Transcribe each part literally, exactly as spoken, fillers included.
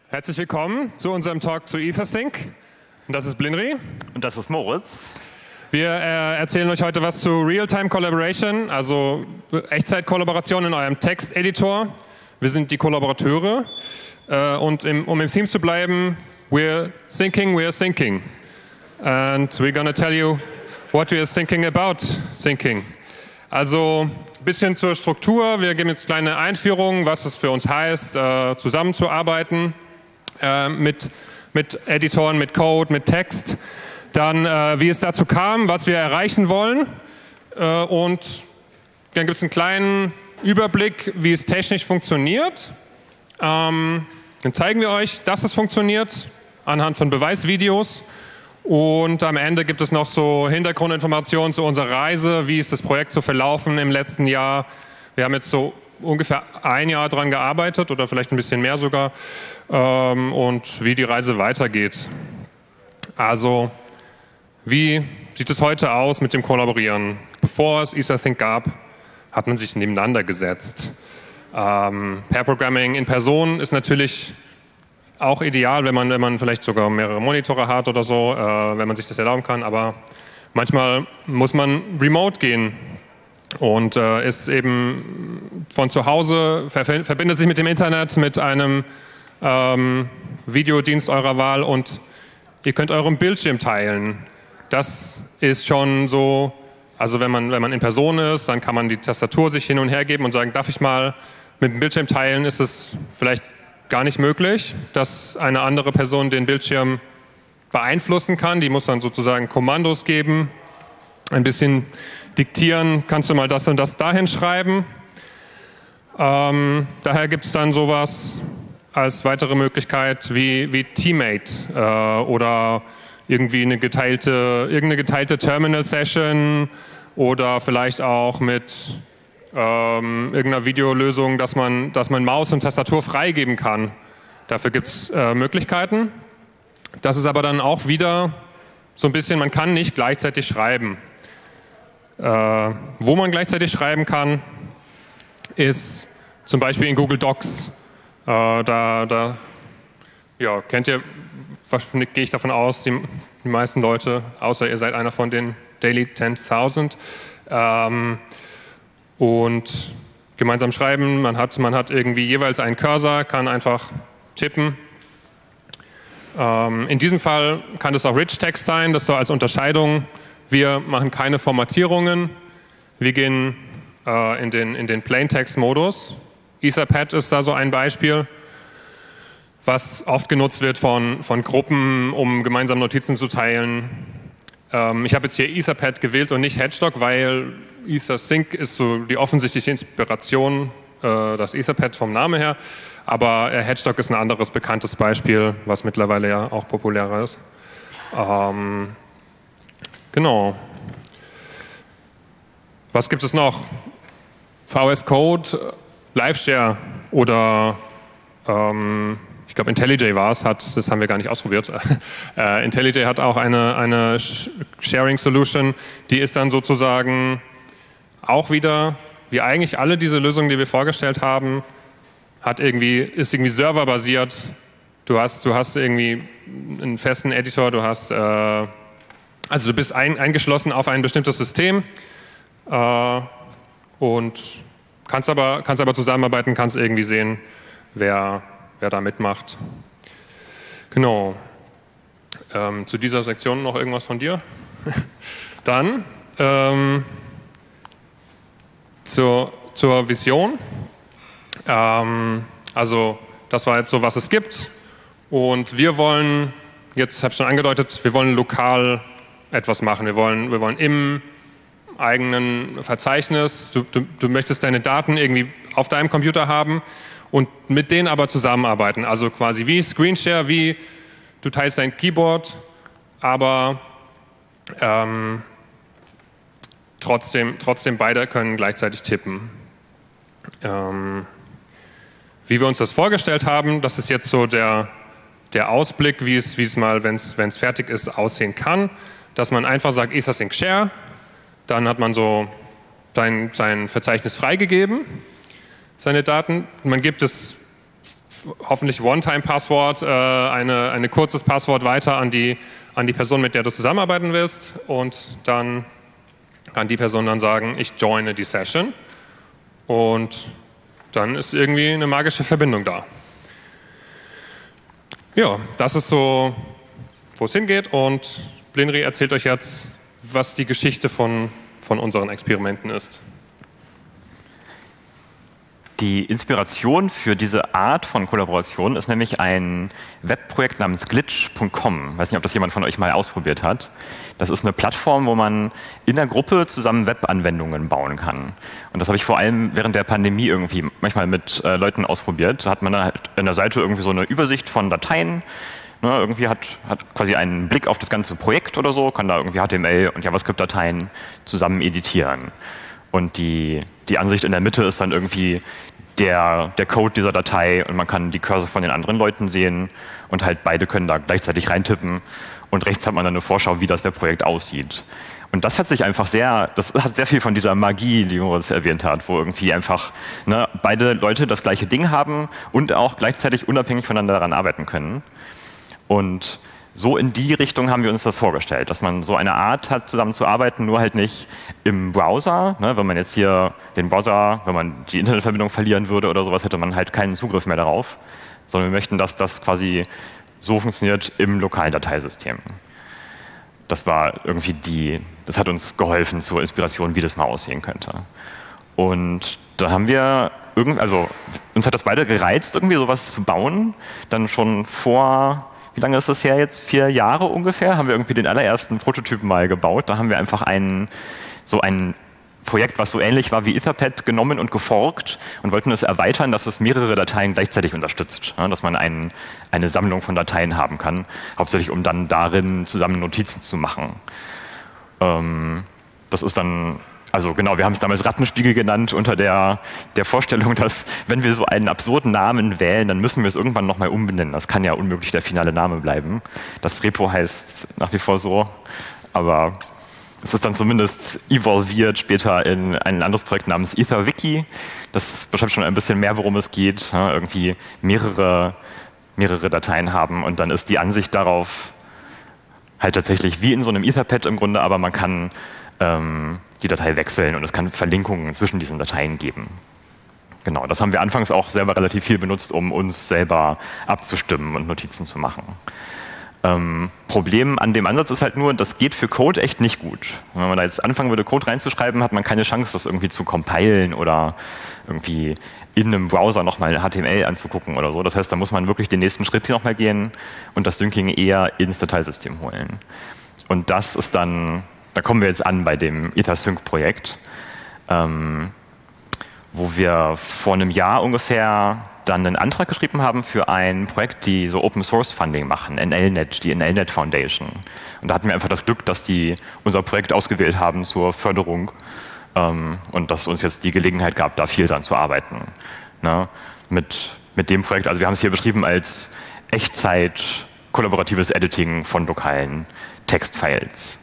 Herzlich willkommen zu unserem Talk zu EtherSync. Und das ist Blinri. Und das ist Moritz. Wir äh, erzählen euch heute was zu Real-Time Collaboration, also Echtzeit-Kollaboration in eurem Texteditor. Wir sind die Kollaborateure. Äh, und im, um im Theme zu bleiben, we're thinking, we're thinking. And we're gonna tell you what we are thinking about thinking. Also ein bisschen zur Struktur. Wir geben jetzt kleine Einführungen, was es für uns heißt, äh, zusammenzuarbeiten äh, mit, mit Editoren, mit Code, mit Text. Dann, äh, wie es dazu kam, was wir erreichen wollen. Äh, und dann gibt es einen kleinen Überblick, wie es technisch funktioniert. Ähm, dann zeigen wir euch, dass es funktioniert, anhand von Beweisvideos. Und am Ende gibt es noch so Hintergrundinformationen zu unserer Reise, wie ist das Projekt so verlaufen im letzten Jahr. Wir haben jetzt so ungefähr ein Jahr dran gearbeitet oder vielleicht ein bisschen mehr sogar ähm, und wie die Reise weitergeht. Also, wie sieht es heute aus mit dem Kollaborieren? Bevor es EtherSync gab, hat man sich nebeneinander gesetzt. Ähm, Pair Programming in Person ist natürlich auch ideal, wenn man, wenn man vielleicht sogar mehrere Monitore hat oder so, äh, wenn man sich das erlauben kann. Aber manchmal muss man remote gehen und äh, ist eben von zu Hause, ver verbindet sich mit dem Internet, mit einem ähm, Videodienst eurer Wahl und ihr könnt euren Bildschirm teilen. Das ist schon so, also wenn man, wenn man in Person ist, dann kann man die Tastatur sich hin und her geben und sagen, darf ich mal mit dem Bildschirm teilen, ist es vielleicht gar nicht möglich, dass eine andere Person den Bildschirm beeinflussen kann. Die muss dann sozusagen Kommandos geben, ein bisschen diktieren, kannst du mal das und das dahin schreiben. Ähm, daher gibt es dann sowas als weitere Möglichkeit wie, wie Teammate äh, oder irgendwie eine geteilte, irgendeine geteilte Terminal-Session oder vielleicht auch mit Ähm, irgendeiner Videolösung, dass man, dass man Maus und Tastatur freigeben kann. Dafür gibt es äh, Möglichkeiten. Das ist aber dann auch wieder so ein bisschen, man kann nicht gleichzeitig schreiben. Äh, wo man gleichzeitig schreiben kann, ist zum Beispiel in Google Docs. Äh, da, da ja, kennt ihr, gehe ich davon aus, die, die meisten Leute, außer ihr seid einer von den Daily zehntausend. Ähm, Und gemeinsam schreiben, man hat, man hat irgendwie jeweils einen Cursor, kann einfach tippen. Ähm, in diesem Fall kann es auch Rich Text sein, das so als Unterscheidung. Wir machen keine Formatierungen, wir gehen äh, in den, in den Plaintext-Modus. Etherpad ist da so ein Beispiel, was oft genutzt wird von, von Gruppen, um gemeinsam Notizen zu teilen. Ähm, ich habe jetzt hier Etherpad gewählt und nicht Hedgehog, weil EtherSync ist so die offensichtliche Inspiration, äh, das Etherpad vom Namen her, aber äh, Hedgehog ist ein anderes bekanntes Beispiel, was mittlerweile ja auch populärer ist. Ähm, genau. Was gibt es noch? V S Code, LiveShare oder ähm, ich glaube IntelliJ war es, hat, das haben wir gar nicht ausprobiert. äh, IntelliJ hat auch eine, eine Sharing-Solution, die ist dann sozusagen auch wieder, wie eigentlich alle diese Lösungen, die wir vorgestellt haben, hat irgendwie, ist irgendwie serverbasiert. Du hast, du hast irgendwie einen festen Editor, du hast, äh, also du bist ein, eingeschlossen auf ein bestimmtes System äh, und kannst aber, kannst aber zusammenarbeiten, kannst irgendwie sehen, wer, wer da mitmacht. Genau. Ähm, zu dieser Sektion noch irgendwas von dir? Dann ähm, Zur, zur Vision. Ähm, also das war jetzt so, was es gibt. Und wir wollen, jetzt habe ich schon angedeutet, wir wollen lokal etwas machen. Wir wollen, wir wollen im eigenen Verzeichnis, du, du, du möchtest deine Daten irgendwie auf deinem Computer haben und mit denen aber zusammenarbeiten. Also quasi wie Screenshare, wie du teilst dein Keyboard, aber ähm, Trotzdem, trotzdem beide können gleichzeitig tippen. Ähm, wie wir uns das vorgestellt haben, das ist jetzt so der, der Ausblick, wie es, wie es mal, wenn es fertig ist, aussehen kann. Dass man einfach sagt, EtherSync Share, dann hat man so sein, sein Verzeichnis freigegeben, seine Daten. Man gibt es hoffentlich One-Time-Passwort, äh, eine, eine kurzes Passwort weiter an die, an die Person, mit der du zusammenarbeiten willst. Und dann kann die Person dann sagen, ich joine die Session. Und dann ist irgendwie eine magische Verbindung da. Ja, das ist so, wo es hingeht. Und Blinry erzählt euch jetzt, was die Geschichte von, von unseren Experimenten ist. Die Inspiration für diese Art von Kollaboration ist nämlich ein Webprojekt namens glitch punkt com. Ich weiß nicht, ob das jemand von euch mal ausprobiert hat. Das ist eine Plattform, wo man in der Gruppe zusammen Webanwendungen bauen kann. Und das habe ich vor allem während der Pandemie irgendwie manchmal mit äh, Leuten ausprobiert. Da hat man dann halt an der Seite irgendwie so eine Übersicht von Dateien. Ne, irgendwie hat, hat quasi einen Blick auf das ganze Projekt oder so, kann da irgendwie H T M L und JavaScript-Dateien zusammen editieren. Und die, die Ansicht in der Mitte ist dann irgendwie der, der Code dieser Datei und man kann die Cursor von den anderen Leuten sehen und halt beide können da gleichzeitig reintippen und rechts hat man dann eine Vorschau, wie das Webprojekt aussieht. Und das hat sich einfach sehr, das hat sehr viel von dieser Magie, die Moritz erwähnt hat, wo irgendwie einfach ne, beide Leute das gleiche Ding haben und auch gleichzeitig unabhängig voneinander daran arbeiten können. Und so in die Richtung haben wir uns das vorgestellt, dass man so eine Art hat, zusammen zu arbeiten, nur halt nicht im Browser. Ne, wenn man jetzt hier den Browser, wenn man die Internetverbindung verlieren würde oder sowas, hätte man halt keinen Zugriff mehr darauf, sondern wir möchten, dass das quasi so funktioniert im lokalen Dateisystem. Das war irgendwie die, das hat uns geholfen zur Inspiration, wie das mal aussehen könnte. Und da haben wir irgendwie, also uns hat das beide gereizt, irgendwie sowas zu bauen, dann schon vor wie lange ist das her jetzt? Vier Jahre ungefähr, haben wir irgendwie den allerersten Prototypen mal gebaut. Da haben wir einfach ein, so ein Projekt, was so ähnlich war wie Etherpad, genommen und geforkt und wollten es erweitern, dass es mehrere Dateien gleichzeitig unterstützt. Ja, dass man ein, eine Sammlung von Dateien haben kann, hauptsächlich um dann darin zusammen Notizen zu machen. Ähm, das ist dann... Also genau, wir haben es damals Rattenspiegel genannt, unter der, der Vorstellung, dass wenn wir so einen absurden Namen wählen, dann müssen wir es irgendwann nochmal umbenennen. Das kann ja unmöglich der finale Name bleiben. Das Repo heißt nach wie vor so, aber es ist dann zumindest evolviert später in ein anderes Projekt namens EtherWiki. Das beschreibt schon ein bisschen mehr, worum es geht. Ja, irgendwie mehrere, mehrere Dateien haben und dann ist die Ansicht darauf halt tatsächlich wie in so einem Etherpad im Grunde, aber man kann ähm, die Datei wechseln und es kann Verlinkungen zwischen diesen Dateien geben. Genau, das haben wir anfangs auch selber relativ viel benutzt, um uns selber abzustimmen und Notizen zu machen. Ähm, Problem an dem Ansatz ist halt nur, das geht für Code echt nicht gut. Wenn man da jetzt anfangen würde, Code reinzuschreiben, hat man keine Chance, das irgendwie zu compilen oder irgendwie in einem Browser nochmal H T M L anzugucken oder so. Das heißt, da muss man wirklich den nächsten Schritt hier nochmal gehen und das Syncing eher ins Dateisystem holen. Und das ist dann... Da kommen wir jetzt an bei dem EtherSync-Projekt, ähm, wo wir vor einem Jahr ungefähr dann einen Antrag geschrieben haben für ein Projekt, die so Open-Source-Funding machen, N L Net, die N L Net Foundation. Und da hatten wir einfach das Glück, dass die unser Projekt ausgewählt haben zur Förderung ähm, und dass uns jetzt die Gelegenheit gab, da viel dran zu arbeiten. Ne? Mit, mit dem Projekt, also wir haben es hier beschrieben als Echtzeit-kollaboratives Editing von lokalen Textfiles.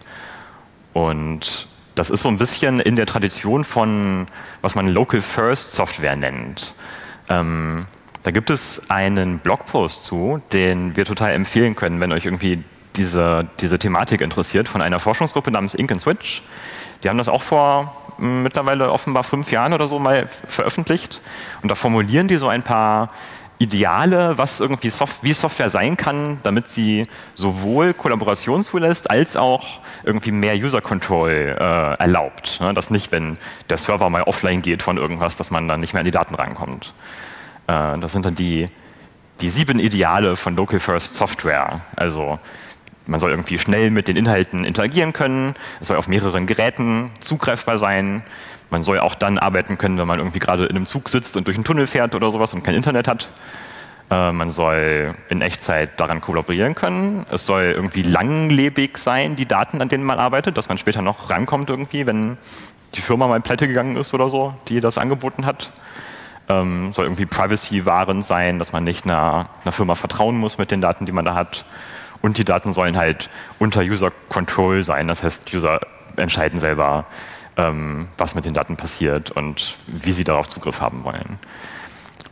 Und das ist so ein bisschen in der Tradition von, was man Local First Software nennt. Ähm, da gibt es einen Blogpost zu, den wir total empfehlen können, wenn euch irgendwie diese, diese Thematik interessiert, von einer Forschungsgruppe namens Ink and Switch. Die haben das auch vor m, mittlerweile offenbar fünf Jahren oder so mal veröffentlicht. Und da formulieren die so ein paar Ideale, was irgendwie Soft- wie Software sein kann, damit sie sowohl Kollaboration zulässt, als auch irgendwie mehr User Control äh, erlaubt. Ne? Dass nicht, wenn der Server mal offline geht von irgendwas, dass man dann nicht mehr an die Daten rankommt. Äh, das sind dann die, die sieben Ideale von Local First Software. Also man soll irgendwie schnell mit den Inhalten interagieren können, es soll auf mehreren Geräten zugreifbar sein. Man soll auch dann arbeiten können, wenn man irgendwie gerade in einem Zug sitzt und durch einen Tunnel fährt oder sowas und kein Internet hat. Äh, man soll in Echtzeit daran kollaborieren können. Es soll irgendwie langlebig sein, die Daten, an denen man arbeitet, dass man später noch rankommt irgendwie, wenn die Firma mal pleite gegangen ist oder so, die das angeboten hat. Ähm, soll irgendwie privacy-wahrend sein, dass man nicht einer, einer Firma vertrauen muss mit den Daten, die man da hat. Und die Daten sollen halt unter User Control sein. Das heißt, User entscheiden selber, was mit den Daten passiert und wie sie darauf Zugriff haben wollen.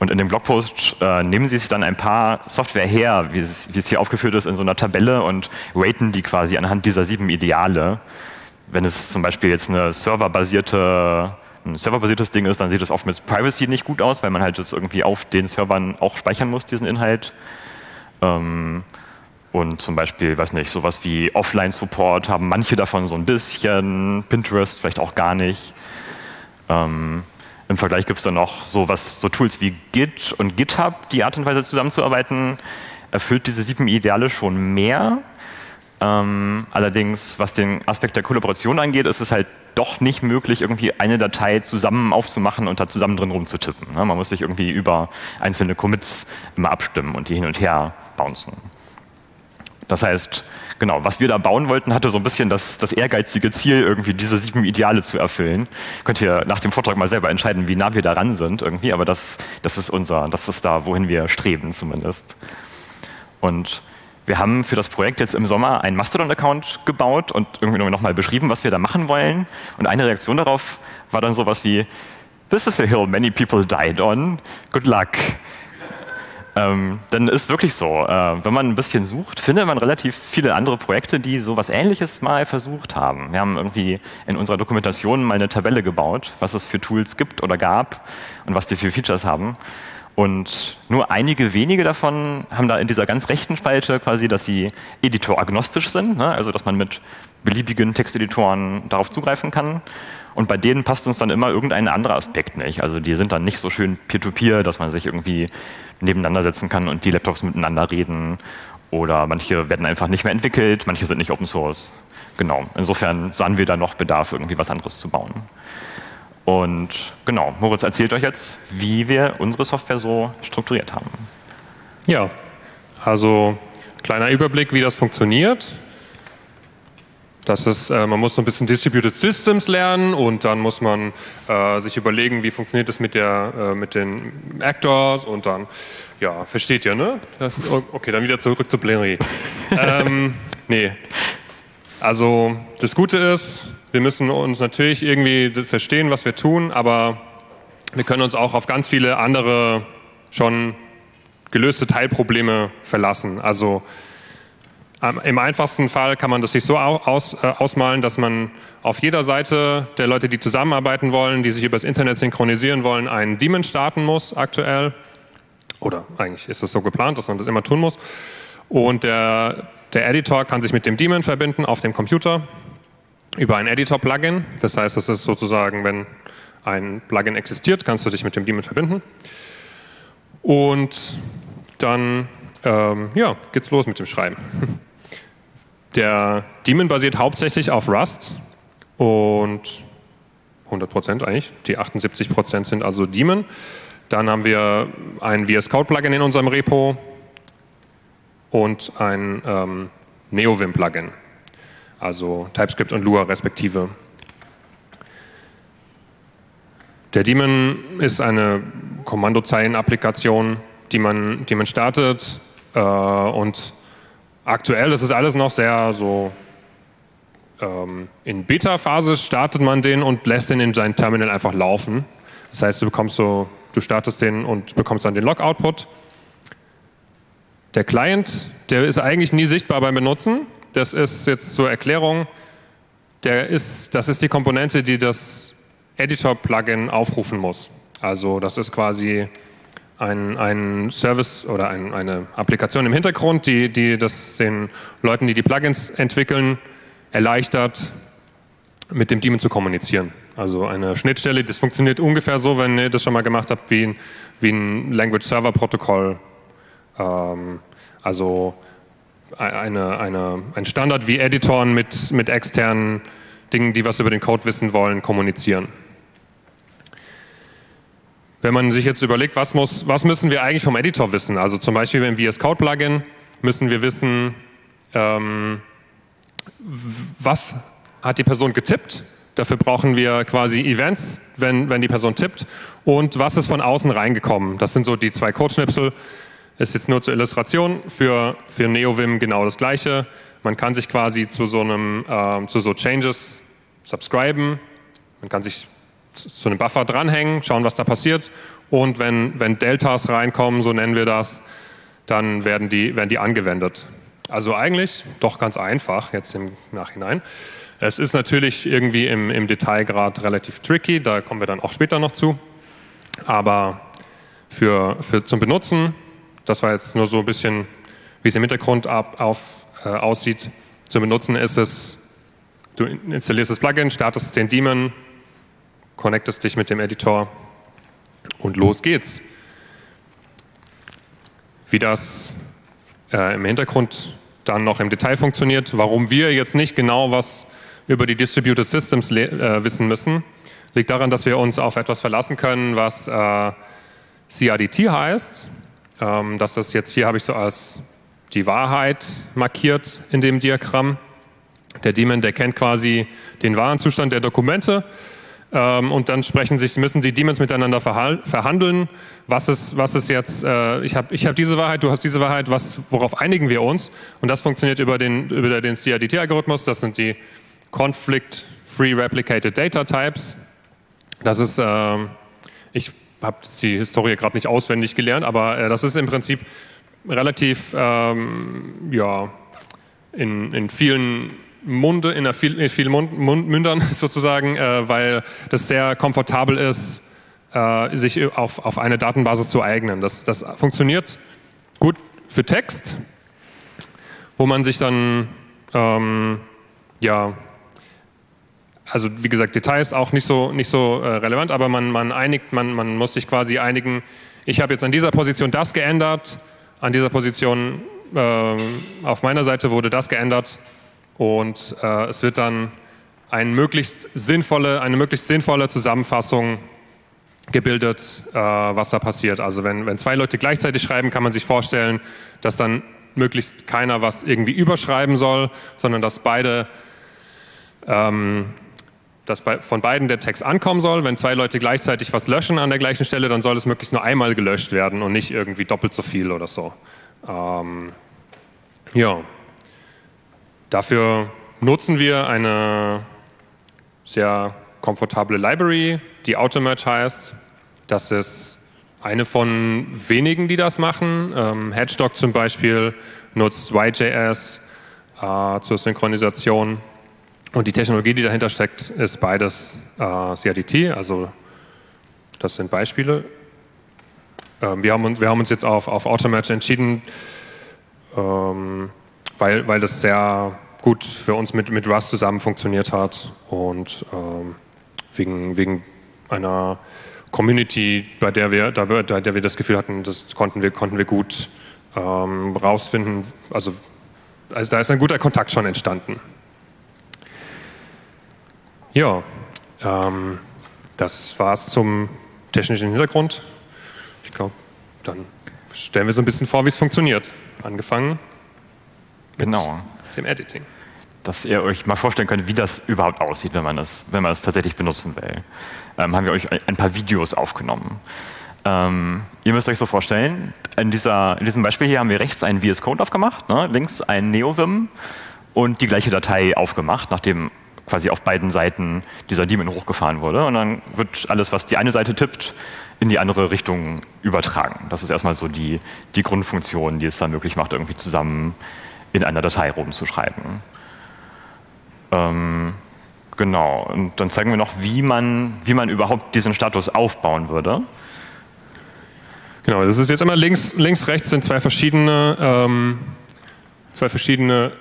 Und in dem Blogpost äh, nehmen sie sich dann ein paar Software her, wie es, wie es hier aufgeführt ist, in so einer Tabelle und raten die quasi anhand dieser sieben Ideale. Wenn es zum Beispiel jetzt eine serverbasierte, ein serverbasiertes Ding ist, dann sieht es oft mit Privacy nicht gut aus, weil man halt das irgendwie auf den Servern auch speichern muss, diesen Inhalt. Ähm, und zum Beispiel, weiß nicht, sowas wie Offline-Support haben manche davon so ein bisschen, Pinterest vielleicht auch gar nicht. Ähm, Im Vergleich gibt es dann noch sowas, so Tools wie Git und GitHub, die Art und Weise zusammenzuarbeiten, erfüllt diese sieben Ideale schon mehr. Ähm, allerdings, was den Aspekt der Kollaboration angeht, ist es halt doch nicht möglich, irgendwie eine Datei zusammen aufzumachen und da zusammen drin rumzutippen. Ne? Man muss sich irgendwie über einzelne Commits immer abstimmen und die hin und her bouncen. Das heißt, genau, was wir da bauen wollten, hatte so ein bisschen das, das ehrgeizige Ziel, irgendwie diese sieben Ideale zu erfüllen. Könnt ihr nach dem Vortrag mal selber entscheiden, wie nah wir da ran sind irgendwie, aber das, das ist unser, das ist da, wohin wir streben zumindest. Und wir haben für das Projekt jetzt im Sommer einen Mastodon-Account gebaut und irgendwie nochmal beschrieben, was wir da machen wollen. Und eine Reaktion darauf war dann sowas wie, "This is a hill many people died on. Good luck." Ähm, denn ist wirklich so, äh, wenn man ein bisschen sucht, findet man relativ viele andere Projekte, die sowas Ähnliches mal versucht haben. Wir haben irgendwie in unserer Dokumentation mal eine Tabelle gebaut, was es für Tools gibt oder gab und was die für Features haben. Und nur einige wenige davon haben da in dieser ganz rechten Spalte quasi, dass sie editoragnostisch sind, ne? Also dass man mit beliebigen Texteditoren darauf zugreifen kann. Und bei denen passt uns dann immer irgendein anderer Aspekt nicht. Also die sind dann nicht so schön peer-to-peer, dass man sich irgendwie nebeneinander setzen kann und die Laptops miteinander reden. Oder manche werden einfach nicht mehr entwickelt, manche sind nicht Open Source. Genau, insofern sahen wir da noch Bedarf, irgendwie was anderes zu bauen. Und genau, Moritz erzählt euch jetzt, wie wir unsere Software so strukturiert haben. Ja, also kleiner Überblick, wie das funktioniert. Das ist, äh, man muss so ein bisschen Distributed Systems lernen und dann muss man äh, sich überlegen, wie funktioniert das mit, der, äh, mit den Actors und dann, ja, versteht ihr, ne? Das, okay, dann wieder zurück zu Blenry. ähm, nee, also das Gute ist, wir müssen uns natürlich irgendwie verstehen, was wir tun, aber wir können uns auch auf ganz viele andere schon gelöste Teilprobleme verlassen. Also im einfachsten Fall kann man das sich so aus, äh, ausmalen, dass man auf jeder Seite der Leute, die zusammenarbeiten wollen, die sich übers Internet synchronisieren wollen, einen Daemon starten muss aktuell. Oder eigentlich ist das so geplant, dass man das immer tun muss. Und der, der Editor kann sich mit dem Daemon verbinden auf dem Computer über ein Editor-Plugin. Das heißt, das ist sozusagen, wenn ein Plugin existiert, kannst du dich mit dem Daemon verbinden. Und dann ähm, ja, geht's los mit dem Schreiben. Der Daemon basiert hauptsächlich auf Rust und hundert Prozent eigentlich, die achtundsiebzig Prozent sind also Daemon. Dann haben wir ein V S Code-Plugin in unserem Repo und ein ähm, NeoVim-Plugin, also TypeScript und Lua respektive. Der Daemon ist eine Kommandozeilen-Applikation, die man, die man startet äh, und aktuell, das ist alles noch sehr so, ähm, in Beta-Phase startet man den und lässt den in sein Terminal einfach laufen. Das heißt, du bekommst so, du startest den und bekommst dann den Log-Output. Der Client, der ist eigentlich nie sichtbar beim Benutzen. Das ist jetzt zur Erklärung, der ist, das ist die Komponente, die das Editor-Plugin aufrufen muss. Also das ist quasi Ein, ein Service oder ein, eine Applikation im Hintergrund, die, die das den Leuten, die die Plugins entwickeln, erleichtert, mit dem Daemon zu kommunizieren. Also eine Schnittstelle, das funktioniert ungefähr so, wenn ihr das schon mal gemacht habt, wie ein, wie ein Language-Server-Protokoll. Ähm, also eine, eine, ein Standard, wie Editoren mit, mit externen Dingen, die was über den Code wissen wollen, kommunizieren. Wenn man sich jetzt überlegt, was, muss, was müssen wir eigentlich vom Editor wissen? Also zum Beispiel im V S Code Plugin müssen wir wissen, ähm, was hat die Person getippt. Dafür brauchen wir quasi Events, wenn, wenn die Person tippt. Und was ist von außen reingekommen? Das sind so die zwei Codeschnipsel. Ist jetzt nur zur Illustration. Für, für NeoVim genau das Gleiche. Man kann sich quasi zu so einem, äh, zu so Changes subscriben. Man kann sich zu einem Buffer dranhängen, schauen, was da passiert. Und wenn, wenn Deltas reinkommen, so nennen wir das, dann werden die, werden die angewendet. Also eigentlich doch ganz einfach jetzt im Nachhinein. Es ist natürlich irgendwie im, im Detailgrad relativ tricky, da kommen wir dann auch später noch zu. Aber für, für zum Benutzen, das war jetzt nur so ein bisschen, wie es im Hintergrund ab, auf, äh, aussieht. Zum Benutzen ist es, du installierst das Plugin, startest den Daemon, connectest dich mit dem Editor und los geht's. Wie das äh, im Hintergrund dann noch im Detail funktioniert, warum wir jetzt nicht genau was über die Distributed Systems äh, wissen müssen, liegt daran, dass wir uns auf etwas verlassen können, was äh, C R D T heißt. Ähm, das ist jetzt hier, habe ich so als die Wahrheit markiert in dem Diagramm. Der Daemon, der kennt quasi den wahren Zustand der Dokumente. Ähm, und dann sprechen sich, müssen die Daemons miteinander verhandeln. Was ist, was ist jetzt, äh, ich habe ich hab diese Wahrheit, du hast diese Wahrheit, was, worauf einigen wir uns? Und das funktioniert über den, über den C R D T-Algorithmus. Das sind die Conflict-Free Replicated Data Types. Das ist, äh, ich habe die Historie gerade nicht auswendig gelernt, aber äh, das ist im Prinzip relativ, ähm, ja, in, in vielen Munde, in, viel, in vielen Mund, Mund, Mündern sozusagen, äh, weil das sehr komfortabel ist, äh, sich auf, auf eine Datenbasis zu eignen. Das, das funktioniert gut für Text, wo man sich dann, ähm, ja, also wie gesagt, Details auch nicht so, nicht so äh, relevant, aber man, man einigt, man, man muss sich quasi einigen, ich habe jetzt an dieser Position das geändert, an dieser Position äh, auf meiner Seite wurde das geändert und äh, es wird dann eine möglichst sinnvolle, eine möglichst sinnvolle Zusammenfassung gebildet, äh, was da passiert. Also wenn, wenn zwei Leute gleichzeitig schreiben, kann man sich vorstellen, dass dann möglichst keiner was irgendwie überschreiben soll, sondern dass beide ähm, dass bei, von beiden der Text ankommen soll. Wenn zwei Leute gleichzeitig was löschen an der gleichen Stelle, dann soll es möglichst nur einmal gelöscht werden und nicht irgendwie doppelt so viel oder so. Ähm, ja. Dafür nutzen wir eine sehr komfortable Library, die Automerge heißt. Das ist eine von wenigen, die das machen. Ähm, Hedgehog zum Beispiel nutzt Y J S äh, zur Synchronisation. Und die Technologie, die dahinter steckt, ist beides äh, C R D T, also das sind Beispiele. Ähm, wir, haben uns, wir haben uns jetzt auf, auf Automerge entschieden, ähm, weil, weil das sehr gut für uns mit, mit Rust zusammen funktioniert hat und ähm, wegen, wegen einer Community, bei der wir, da, bei der wir das Gefühl hatten, das konnten wir, konnten wir gut ähm, rausfinden. Also, also da ist ein guter Kontakt schon entstanden. Ja, ähm, das war's zum technischen Hintergrund. Ich glaube, dann stellen wir so ein bisschen vor, wie es funktioniert. Angefangen mit genau. dem Editing. Dass ihr euch mal vorstellen könnt, wie das überhaupt aussieht, wenn man das, wenn man das tatsächlich benutzen will. Ähm, haben wir euch ein paar Videos aufgenommen. Ähm, ihr müsst euch so vorstellen, in, dieser, in diesem Beispiel hier haben wir rechts einen V S Code aufgemacht, ne, links einen NeoVim und die gleiche Datei aufgemacht, nachdem quasi auf beiden Seiten dieser Daemon hochgefahren wurde. Und dann wird alles, was die eine Seite tippt, in die andere Richtung übertragen. Das ist erstmal so die, die Grundfunktion, die es dann möglich macht, irgendwie zusammen in einer Datei rumzuschreiben. Ähm, genau. Und dann zeigen wir noch, wie man, wie man überhaupt diesen Status aufbauen würde. Genau, das ist jetzt immer links, links, rechts sind zwei verschiedene, ähm, zwei verschiedene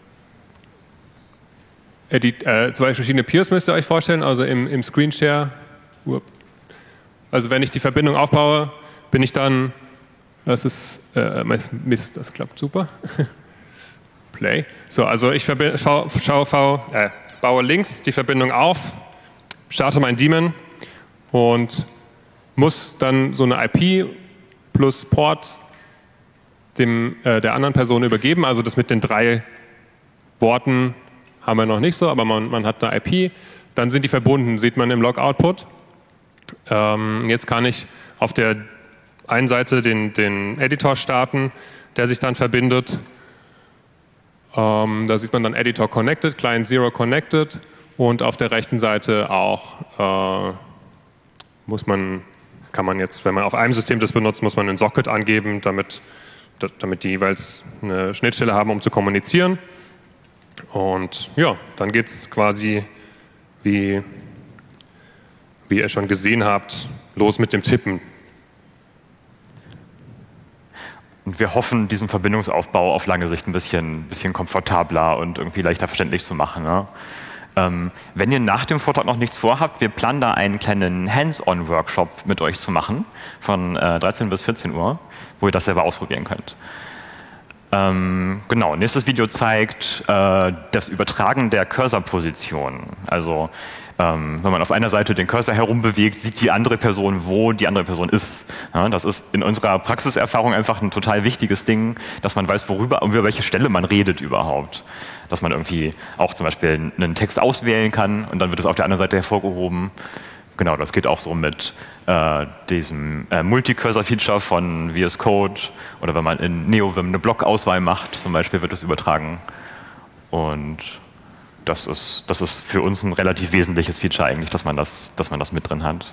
Edit, äh, zwei verschiedene Peers müsst ihr euch vorstellen, also im, im Screenshare. Also wenn ich die Verbindung aufbaue, bin ich dann, das ist, äh, Mist, das klappt super. Play. So, also ich schau, schau, schau, äh, baue links die Verbindung auf, starte mein Daemon und muss dann so eine I P plus Port dem, äh, der anderen Person übergeben, also das mit den drei Worten haben wir noch nicht so, aber man, man hat eine I P, dann sind die verbunden, sieht man im Log-Output. Ähm, jetzt kann ich auf der einen Seite den, den Editor starten, der sich dann verbindet. Ähm, da sieht man dann Editor Connected, Client Zero Connected und auf der rechten Seite auch äh, muss man, kann man jetzt, wenn man auf einem System das benutzt, muss man einen Socket angeben, damit, damit die jeweils eine Schnittstelle haben, um zu kommunizieren. Und ja, dann geht es quasi, wie, wie ihr schon gesehen habt, los mit dem Tippen. Und wir hoffen, diesen Verbindungsaufbau auf lange Sicht ein bisschen, bisschen komfortabler und irgendwie leichter verständlich zu machen. Ne? Ähm, wenn ihr nach dem Vortrag noch nichts vorhabt, wir planen da einen kleinen Hands-on-Workshop mit euch zu machen, von äh, dreizehn bis vierzehn Uhr, wo ihr das selber ausprobieren könnt. Ähm, genau, nächstes Video zeigt äh, das Übertragen der Cursor-Position. Also ähm, wenn man auf einer Seite den Cursor herumbewegt, sieht die andere Person, wo die andere Person ist. Ja, das ist in unserer Praxiserfahrung einfach ein total wichtiges Ding, dass man weiß, worüber, über welche Stelle man redet überhaupt. Dass man irgendwie auch zum Beispiel einen Text auswählen kann und dann wird es auf der anderen Seite hervorgehoben. Genau, das geht auch so mit äh, diesem äh, Multi-Cursor-Feature von V S Code oder wenn man in NeoVim eine Blockauswahl macht, zum Beispiel wird es übertragen. Und das ist, das ist für uns ein relativ wesentliches Feature eigentlich, dass man das, dass man das mit drin hat.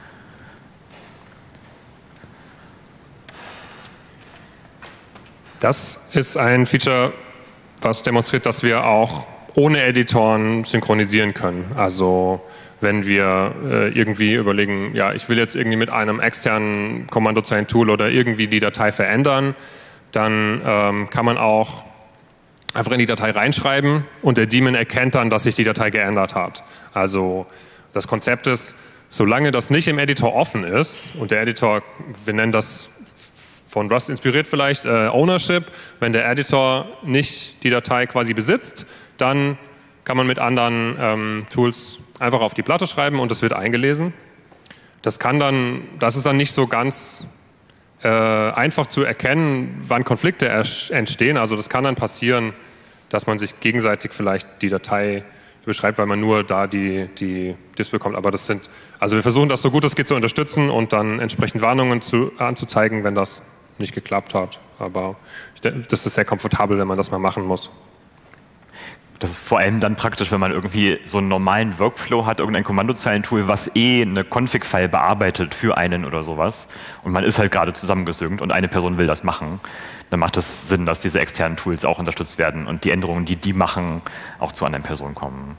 Das ist ein Feature, was demonstriert, dass wir auch ohne Editoren synchronisieren können. Also wenn wir äh, irgendwie überlegen, ja, ich will jetzt irgendwie mit einem externen Kommandozeilen-Tool oder irgendwie die Datei verändern, dann ähm, kann man auch einfach in die Datei reinschreiben und der Daemon erkennt dann, dass sich die Datei geändert hat. Also das Konzept ist, solange das nicht im Editor offen ist und der Editor, wir nennen das von Rust inspiriert vielleicht, äh, Ownership, wenn der Editor nicht die Datei quasi besitzt, dann kann man mit anderen ähm, Tools einfach auf die Platte schreiben und es wird eingelesen. Das kann dann, das ist dann nicht so ganz äh, einfach zu erkennen, wann Konflikte entstehen. Also das kann dann passieren, dass man sich gegenseitig vielleicht die Datei beschreibt, weil man nur da die, die Diffs bekommt. Aber das sind, also wir versuchen das so gut es geht zu unterstützen und dann entsprechend Warnungen zu, anzuzeigen, wenn das nicht geklappt hat. Aber ich denke, das ist sehr komfortabel, wenn man das mal machen muss. Das ist vor allem dann praktisch, wenn man irgendwie so einen normalen Workflow hat, irgendein Kommandozeilentool, was eh eine Config-File bearbeitet für einen oder sowas und man ist halt gerade zusammengesynkt und eine Person will das machen, dann macht es Sinn, dass diese externen Tools auch unterstützt werden und die Änderungen, die die machen, auch zu anderen Personen kommen.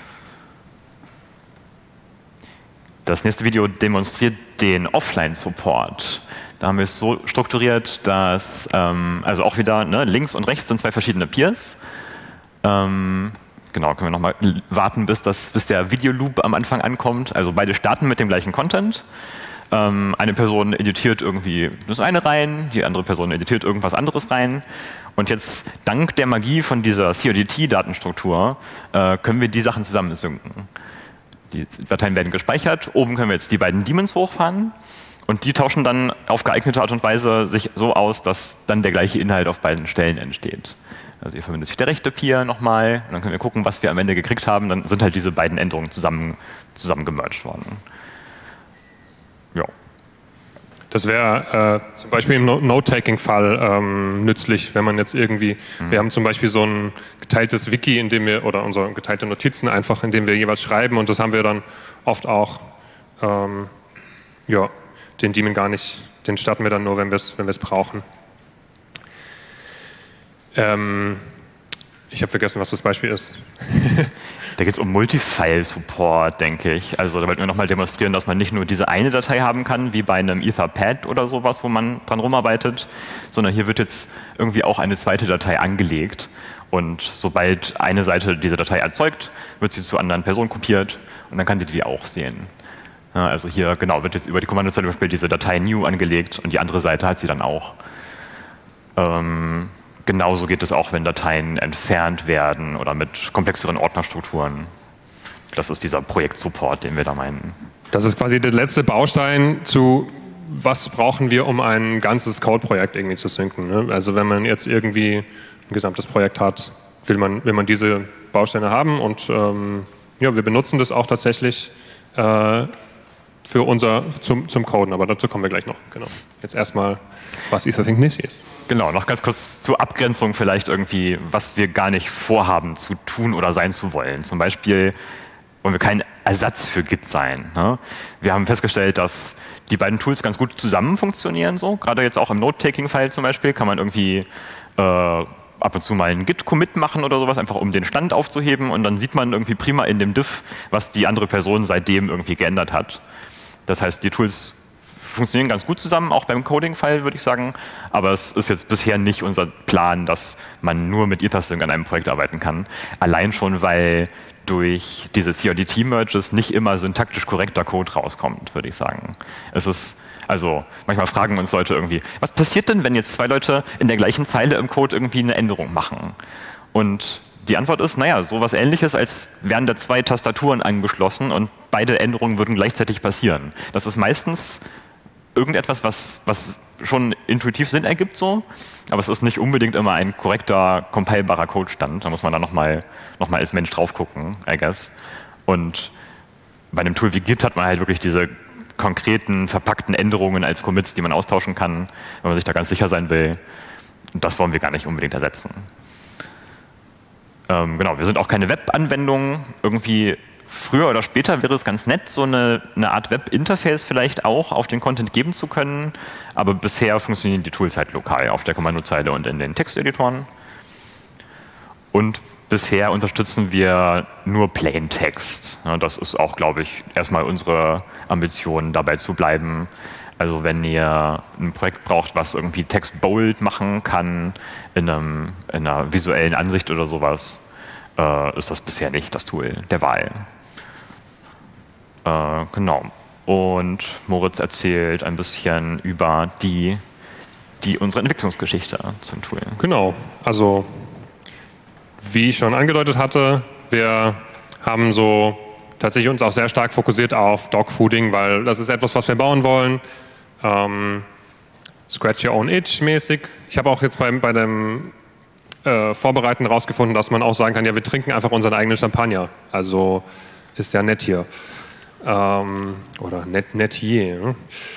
Das nächste Video demonstriert den Offline-Support. Da haben wir es so strukturiert, dass, ähm, also auch wieder, ne, links und rechts sind zwei verschiedene Peers. Ähm, genau, können wir nochmal warten, bis, das, bis der Videoloop am Anfang ankommt. Also beide starten mit dem gleichen Content. Ähm, eine Person editiert irgendwie das eine rein, die andere Person editiert irgendwas anderes rein. Und jetzt, dank der Magie von dieser C O D T-Datenstruktur, äh, können wir die Sachen zusammen synken. Die Dateien werden gespeichert, oben können wir jetzt die beiden Daemons hochfahren. Und die tauschen dann auf geeignete Art und Weise sich so aus, dass dann der gleiche Inhalt auf beiden Stellen entsteht. Also ihr verbindet sich der rechte Peer nochmal und dann können wir gucken, was wir am Ende gekriegt haben. Dann sind halt diese beiden Änderungen zusammen, zusammen gemerged worden. Ja. Das wäre äh, zum Beispiel im Note-Taking-Fall ähm, nützlich, wenn man jetzt irgendwie, mhm. wir haben zum Beispiel so ein geteiltes Wiki, in dem wir, oder unsere geteilte Notizen einfach, in dem wir jeweils schreiben und das haben wir dann oft auch, ähm, ja, den Daemon gar nicht, den starten wir dann nur, wenn wir es wenn wir es brauchen. Ähm, ich habe vergessen, was das Beispiel ist. Da geht es um Multifile-Support, denke ich. Also da wollten wir nochmal demonstrieren, dass man nicht nur diese eine Datei haben kann, wie bei einem Etherpad oder sowas, wo man dran rumarbeitet, sondern hier wird jetzt irgendwie auch eine zweite Datei angelegt. Und sobald eine Seite diese Datei erzeugt, wird sie zu anderen Personen kopiert und dann kann sie die auch sehen. Ja, also hier genau wird jetzt über die Kommandozeile zum Beispiel diese Datei new angelegt und die andere Seite hat sie dann auch. Ähm, genauso geht es auch, wenn Dateien entfernt werden oder mit komplexeren Ordnerstrukturen. Das ist dieser Projektsupport, den wir da meinen. Das ist quasi der letzte Baustein zu, was brauchen wir, um ein ganzes Code-Projekt irgendwie zu synken. Ne? Also wenn man jetzt irgendwie ein gesamtes Projekt hat, will man, will man diese Bausteine haben und ähm, ja, wir benutzen das auch tatsächlich äh, für unser, zum, zum Coden, aber dazu kommen wir gleich noch. Genau. Jetzt erstmal, was Etherthink nicht ist. Genau, noch ganz kurz zur Abgrenzung vielleicht irgendwie, was wir gar nicht vorhaben zu tun oder sein zu wollen. Zum Beispiel wollen wir kein Ersatz für Git sein. Ne? Wir haben festgestellt, dass die beiden Tools ganz gut zusammen funktionieren. So. Gerade jetzt auch im Note-Taking-File zum Beispiel kann man irgendwie äh, ab und zu mal einen Git-Commit machen oder sowas, einfach um den Stand aufzuheben und dann sieht man irgendwie prima in dem Diff, was die andere Person seitdem irgendwie geändert hat. Das heißt, die Tools funktionieren ganz gut zusammen, auch beim Coding-File würde ich sagen, aber es ist jetzt bisher nicht unser Plan, dass man nur mit Ethersync an einem Projekt arbeiten kann. Allein schon, weil durch diese C R D T-Merges nicht immer syntaktisch korrekter Code rauskommt, würde ich sagen. Es ist, also manchmal fragen uns Leute irgendwie, was passiert denn, wenn jetzt zwei Leute in der gleichen Zeile im Code irgendwie eine Änderung machen? Und die Antwort ist, naja, sowas Ähnliches, als wären da zwei Tastaturen angeschlossen und beide Änderungen würden gleichzeitig passieren. Das ist meistens irgendetwas, was, was schon intuitiv Sinn ergibt, so, aber es ist nicht unbedingt immer ein korrekter, compilbarer Codestand. Da muss man dann nochmal noch mal als Mensch drauf gucken, I guess. Und bei einem Tool wie Git hat man halt wirklich diese konkreten, verpackten Änderungen als Commits, die man austauschen kann, wenn man sich da ganz sicher sein will. Und das wollen wir gar nicht unbedingt ersetzen. Ähm, genau, wir sind auch keine Web-Anwendung. Irgendwie früher oder später wäre es ganz nett, so eine, eine Art Web-Interface vielleicht auch auf den Content geben zu können, aber bisher funktionieren die Tools halt lokal auf der Kommandozeile und in den Texteditoren. Und bisher unterstützen wir nur Plaintext. Ja, das ist auch, glaube ich, erstmal unsere Ambition, dabei zu bleiben. Also wenn ihr ein Projekt braucht, was irgendwie Text bold machen kann in, einem, in einer visuellen Ansicht oder sowas, äh, ist das bisher nicht das Tool der Wahl. Äh, genau. Und Moritz erzählt ein bisschen über die, die unsere Entwicklungsgeschichte zum Tool. Genau. Also wie ich schon angedeutet hatte, wir haben so tatsächlich uns auch sehr stark fokussiert auf Dogfooding, weil das ist etwas, was wir bauen wollen. Ähm, Scratch Your Own Itch mäßig. Ich habe auch jetzt beim, bei dem äh, Vorbereiten rausgefunden, dass man auch sagen kann, ja, wir trinken einfach unseren eigenen Champagner. Also ist ja nett hier. Ähm, oder nett, nett hier. Ne?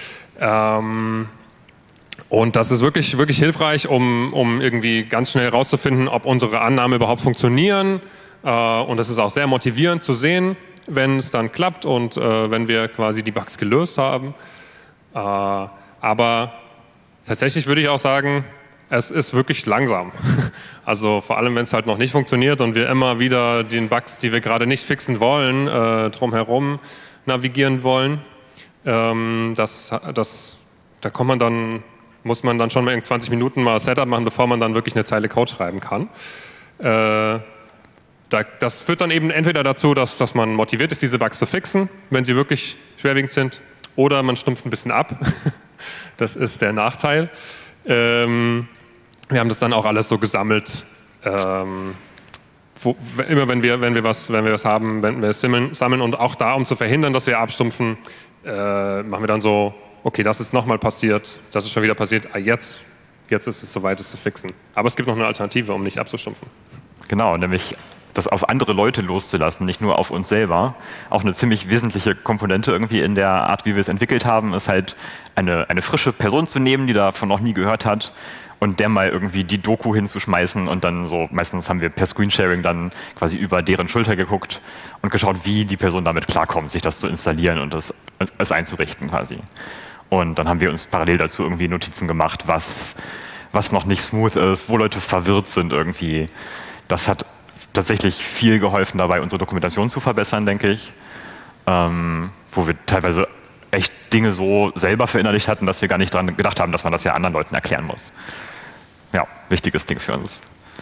Ähm, und das ist wirklich, wirklich hilfreich, um, um irgendwie ganz schnell herauszufinden, ob unsere Annahmen überhaupt funktionieren. Äh, und das ist auch sehr motivierend zu sehen, wenn es dann klappt und äh, wenn wir quasi die Bugs gelöst haben. Äh, aber tatsächlich würde ich auch sagen, es ist wirklich langsam. Also vor allem, wenn es halt noch nicht funktioniert und wir immer wieder den Bugs, die wir gerade nicht fixen wollen, äh, drumherum navigieren wollen. Ähm, das, das, da kommt man dann, muss man dann schon mal in zwanzig Minuten mal Setup machen, bevor man dann wirklich eine Zeile Code schreiben kann. Äh, da, das führt dann eben entweder dazu, dass, dass man motiviert ist, diese Bugs zu fixen, wenn sie wirklich schwerwiegend sind, oder man stumpft ein bisschen ab. Das ist der Nachteil. Ähm, wir haben das dann auch alles so gesammelt. Ähm, wo, immer wenn wir, wenn, wir was, wenn wir was haben, wenn wir sammeln, sammeln und auch da, um zu verhindern, dass wir abstumpfen, äh, machen wir dann so, okay, das ist nochmal passiert, das ist schon wieder passiert, ah, jetzt, jetzt ist es soweit, es zu fixen. Aber es gibt noch eine Alternative, um nicht abzustumpfen. Genau, nämlich das auf andere Leute loszulassen, nicht nur auf uns selber. Auch eine ziemlich wesentliche Komponente irgendwie in der Art, wie wir es entwickelt haben, ist halt eine, eine frische Person zu nehmen, die davon noch nie gehört hat und der mal irgendwie die Doku hinzuschmeißen und dann so, meistens haben wir per Screensharing dann quasi über deren Schulter geguckt und geschaut, wie die Person damit klarkommt, sich das zu installieren und das, es einzurichten quasi. Und dann haben wir uns parallel dazu irgendwie Notizen gemacht, was, was noch nicht smooth ist, wo Leute verwirrt sind irgendwie. Das hat tatsächlich viel geholfen dabei, unsere Dokumentation zu verbessern, denke ich. Ähm, wo wir teilweise echt Dinge so selber verinnerlicht hatten, dass wir gar nicht daran gedacht haben, dass man das ja anderen Leuten erklären muss. Ja, wichtiges Ding für uns.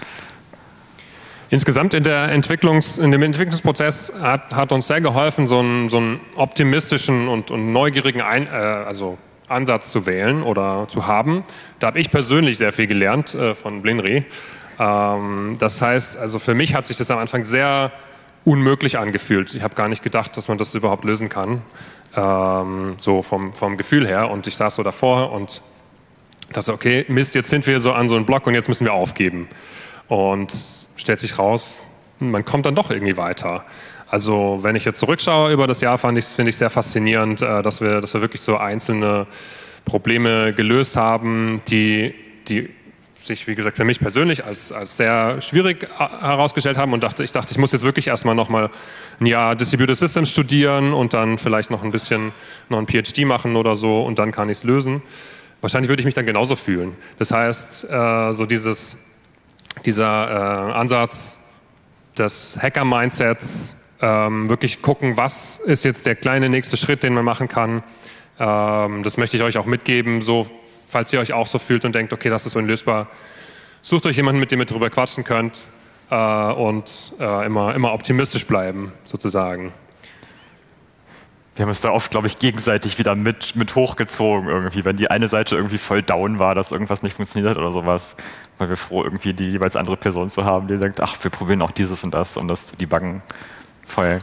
Insgesamt in, der Entwicklungs-, in dem Entwicklungsprozess hat, hat uns sehr geholfen, so einen, so einen optimistischen und, und neugierigen Ein, äh, also Ansatz zu wählen oder zu haben. Da habe ich persönlich sehr viel gelernt äh, von Blinry. Ähm, das heißt, also für mich hat sich das am Anfang sehr unmöglich angefühlt. Ich habe gar nicht gedacht, dass man das überhaupt lösen kann, ähm, so vom, vom Gefühl her. Und ich saß so davor und dachte, okay, Mist, jetzt sind wir so an so einem Block und jetzt müssen wir aufgeben. Und stellt sich raus, man kommt dann doch irgendwie weiter. Also wenn ich jetzt zurückschaue über das Jahr, fand ich, finde ich sehr faszinierend, äh, dass wir, dass wir wirklich so einzelne Probleme gelöst haben, die, die sich, wie gesagt, für mich persönlich als, als sehr schwierig herausgestellt haben und dachte, ich dachte, ich muss jetzt wirklich erstmal nochmal ein Jahr Distributed Systems studieren und dann vielleicht noch ein bisschen noch ein PhD machen oder so und dann kann ich es lösen. Wahrscheinlich würde ich mich dann genauso fühlen. Das heißt, äh, so dieses, dieser äh, Ansatz des Hacker-Mindsets, ähm, wirklich gucken, was ist jetzt der kleine nächste Schritt, den man machen kann. Ähm, das möchte ich euch auch mitgeben, so falls ihr euch auch so fühlt und denkt, okay, das ist unlösbar, sucht euch jemanden, mit dem ihr darüber quatschen könnt äh, und äh, immer, immer optimistisch bleiben, sozusagen. Wir haben uns da oft, glaube ich, gegenseitig wieder mit, mit hochgezogen irgendwie, wenn die eine Seite irgendwie voll down war, dass irgendwas nicht funktioniert oder sowas, weil wir froh, irgendwie die jeweils andere Person zu haben, die denkt, ach, wir probieren auch dieses und das, um das zu debuggen. Voll.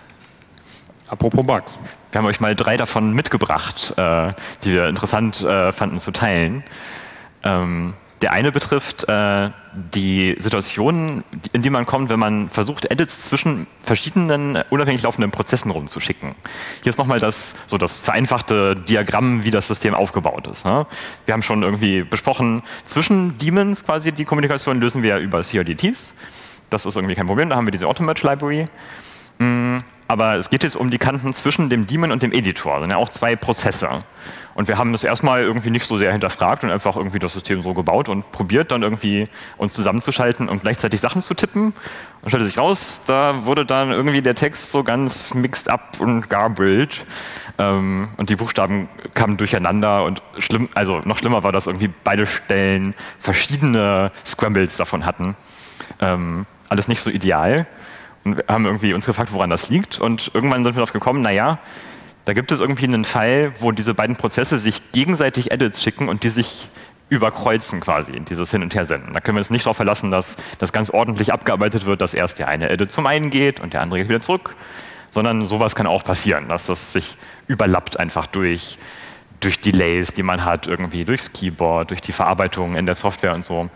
Apropos Bugs. Wir haben euch mal drei davon mitgebracht, äh, die wir interessant äh, fanden zu teilen. Ähm, der eine betrifft äh, die Situation, in die man kommt, wenn man versucht, Edits zwischen verschiedenen unabhängig laufenden Prozessen rumzuschicken. Hier ist nochmal das, so das vereinfachte Diagramm, wie das System aufgebaut ist. Ne? Wir haben schon irgendwie besprochen, zwischen Daemons quasi die Kommunikation lösen wir über C R D Ts. Das ist irgendwie kein Problem, da haben wir diese Automerge-Library. Mm. Aber es geht jetzt um die Kanten zwischen dem Daemon und dem Editor. Das sind ja auch zwei Prozesse. Und wir haben das erstmal irgendwie nicht so sehr hinterfragt und einfach irgendwie das System so gebaut und probiert dann irgendwie uns zusammenzuschalten und gleichzeitig Sachen zu tippen. Und stellte sich raus, da wurde dann irgendwie der Text so ganz mixed up und garbled. Ähm, und die Buchstaben kamen durcheinander und schlimm, also noch schlimmer war, dass irgendwie beide Stellen verschiedene Scrambles davon hatten. Ähm, alles nicht so ideal. Und wir haben irgendwie uns gefragt, woran das liegt. Und irgendwann sind wir darauf gekommen, naja, da gibt es irgendwie einen Fall, wo diese beiden Prozesse sich gegenseitig Edits schicken und die sich überkreuzen quasi, dieses Hin- und Hersenden. Da können wir uns nicht darauf verlassen, dass das ganz ordentlich abgearbeitet wird, dass erst der eine Edit zum einen geht und der andere geht wieder zurück, sondern sowas kann auch passieren, dass das sich überlappt einfach durch, durch Delays, die man hat, irgendwie durchs Keyboard, durch die Verarbeitung in der Software und so.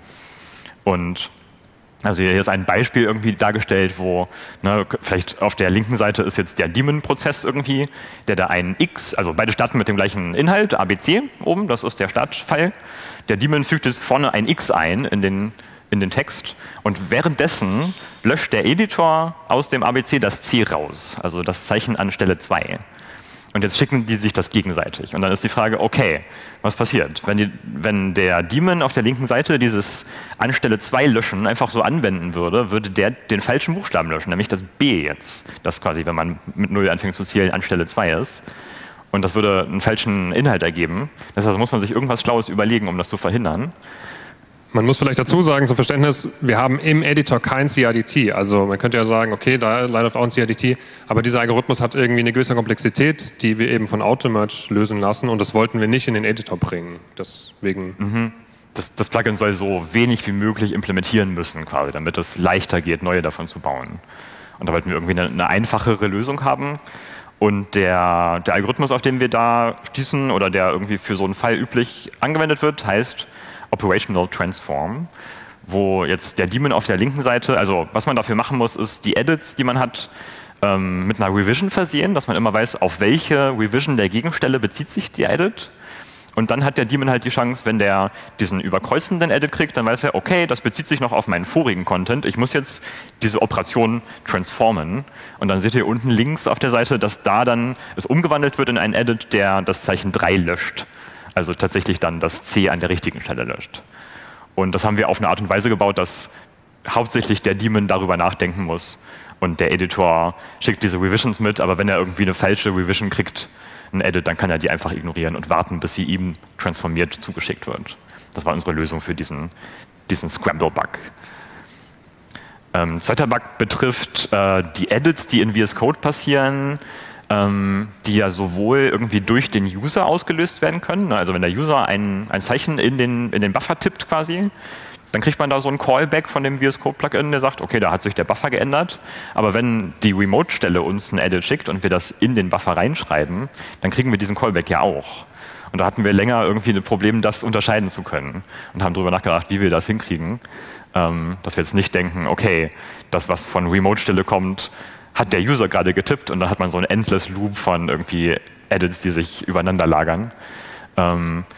Und also hier ist ein Beispiel irgendwie dargestellt, wo ne, vielleicht auf der linken Seite ist jetzt der Daemon-Prozess irgendwie, der da ein X, also beide starten mit dem gleichen Inhalt, A B C oben, das ist der Startpfeil. Der Daemon fügt jetzt vorne ein X ein in den, in den Text und währenddessen löscht der Editor aus dem A B C das C raus, also das Zeichen an Stelle zwei. Und jetzt schicken die sich das gegenseitig. Und dann ist die Frage, okay, was passiert? Wenn, die, wenn der Daemon auf der linken Seite dieses Anstelle zwei löschen einfach so anwenden würde, würde der den falschen Buchstaben löschen, nämlich das B jetzt. Das quasi, wenn man mit null anfängt zu zählen, Anstelle zwei ist. Und das würde einen falschen Inhalt ergeben. Das heißt, muss man sich irgendwas Schlaues überlegen, um das zu verhindern. Man muss vielleicht dazu sagen, zum Verständnis, wir haben im Editor kein C R D T. Also man könnte ja sagen, okay, da läuft auch ein C R D T, aber dieser Algorithmus hat irgendwie eine gewisse Komplexität, die wir eben von Automerge lösen lassen und das wollten wir nicht in den Editor bringen. Deswegen. Mhm. Das, das Plugin soll so wenig wie möglich implementieren müssen, quasi, damit es leichter geht, neue davon zu bauen. Und da wollten wir irgendwie eine, eine einfachere Lösung haben. Und der, der Algorithmus, auf den wir da stießen oder der irgendwie für so einen Fall üblich angewendet wird, heißt Operational Transform, wo jetzt der Daemon auf der linken Seite, also was man dafür machen muss, ist die Edits, die man hat, ähm, mit einer Revision versehen, dass man immer weiß, auf welche Revision der Gegenstelle bezieht sich die Edit. Und dann hat der Daemon halt die Chance, wenn der diesen überkreuzenden Edit kriegt, dann weiß er, okay, das bezieht sich noch auf meinen vorigen Content, ich muss jetzt diese Operation transformen. Und dann seht ihr unten links auf der Seite, dass da dann es umgewandelt wird in einen Edit, der das Zeichen drei löscht. Also tatsächlich dann das C an der richtigen Stelle löscht. Und das haben wir auf eine Art und Weise gebaut, dass hauptsächlich der Daemon darüber nachdenken muss und der Editor schickt diese Revisions mit, aber wenn er irgendwie eine falsche Revision kriegt, ein Edit, dann kann er die einfach ignorieren und warten, bis sie ihm transformiert zugeschickt wird. Das war unsere Lösung für diesen, diesen Scramble-Bug. Ähm, zweiter Bug betrifft äh, die Edits, die in V S Code passieren, ähm, die ja sowohl irgendwie durch den User ausgelöst werden können, also wenn der User ein, ein Zeichen in den, in den Buffer tippt quasi, dann kriegt man da so einen Callback von dem V S Code Plugin, der sagt, okay, da hat sich der Buffer geändert, aber wenn die Remote-Stelle uns ein Edit schickt und wir das in den Buffer reinschreiben, dann kriegen wir diesen Callback ja auch. Und da hatten wir länger irgendwie ein Problem, das unterscheiden zu können und haben darüber nachgedacht, wie wir das hinkriegen, ähm, dass wir jetzt nicht denken, okay, das, was von Remote-Stelle kommt, hat der User gerade getippt und dann hat man so einen Endless Loop von irgendwie Edits, die sich übereinander lagern. Ähm,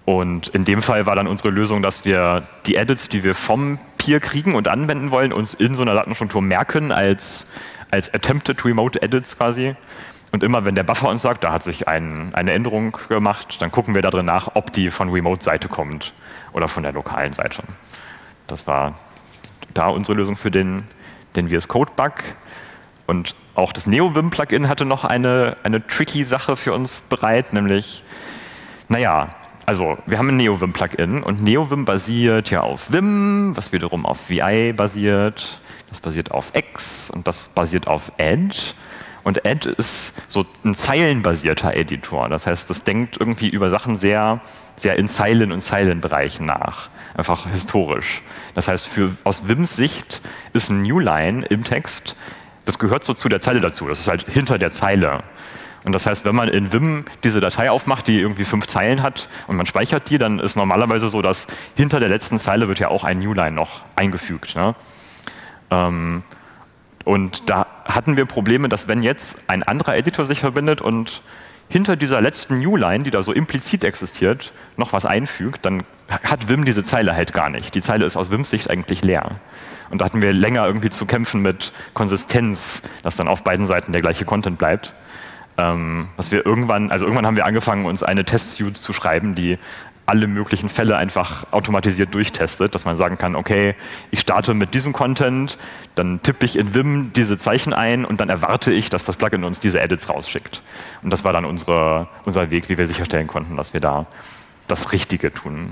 Und in dem Fall war dann unsere Lösung, dass wir die Edits, die wir vom Peer kriegen und anwenden wollen, uns in so einer Datenstruktur merken als, als Attempted Remote Edits quasi. Und immer wenn der Buffer uns sagt, da hat sich ein, eine Änderung gemacht, dann gucken wir da drin nach, ob die von Remote-Seite kommt oder von der lokalen Seite. Das war da unsere Lösung für den, den V S Code-Bug. Und auch das NeoVim-Plugin hatte noch eine, eine tricky Sache für uns bereit, nämlich, naja, also wir haben ein NeoVim-Plugin und NeoVim basiert ja auf Vim, was wiederum auf V I basiert, das basiert auf X und das basiert auf Edge. Und Edge ist so ein zeilenbasierter Editor, das heißt, das denkt irgendwie über Sachen sehr, sehr in Zeilen- und Zeilenbereichen nach, einfach historisch. Das heißt, für, aus Vims Sicht ist ein Newline im Text, das gehört so zu der Zeile dazu, das ist halt hinter der Zeile. Und das heißt, wenn man in Vim diese Datei aufmacht, die irgendwie fünf Zeilen hat und man speichert die, dann ist normalerweise so, dass hinter der letzten Zeile wird ja auch ein Newline noch eingefügt. Ne? Ähm, und da hatten wir Probleme, dass wenn jetzt ein anderer Editor sich verbindet und hinter dieser letzten Newline, die da so implizit existiert, noch was einfügt, dann hat Vim diese Zeile halt gar nicht. Die Zeile ist aus Vims Sicht eigentlich leer. Und da hatten wir länger irgendwie zu kämpfen mit Konsistenz, dass dann auf beiden Seiten der gleiche Content bleibt. Ähm, was wir irgendwann, also irgendwann haben wir angefangen, uns eine Test-Suite zu schreiben, die alle möglichen Fälle einfach automatisiert durchtestet, dass man sagen kann, okay, ich starte mit diesem Content, dann tippe ich in Vim diese Zeichen ein und dann erwarte ich, dass das Plugin uns diese Edits rausschickt. Und das war dann unsere, unser Weg, wie wir sicherstellen konnten, dass wir da das Richtige tun.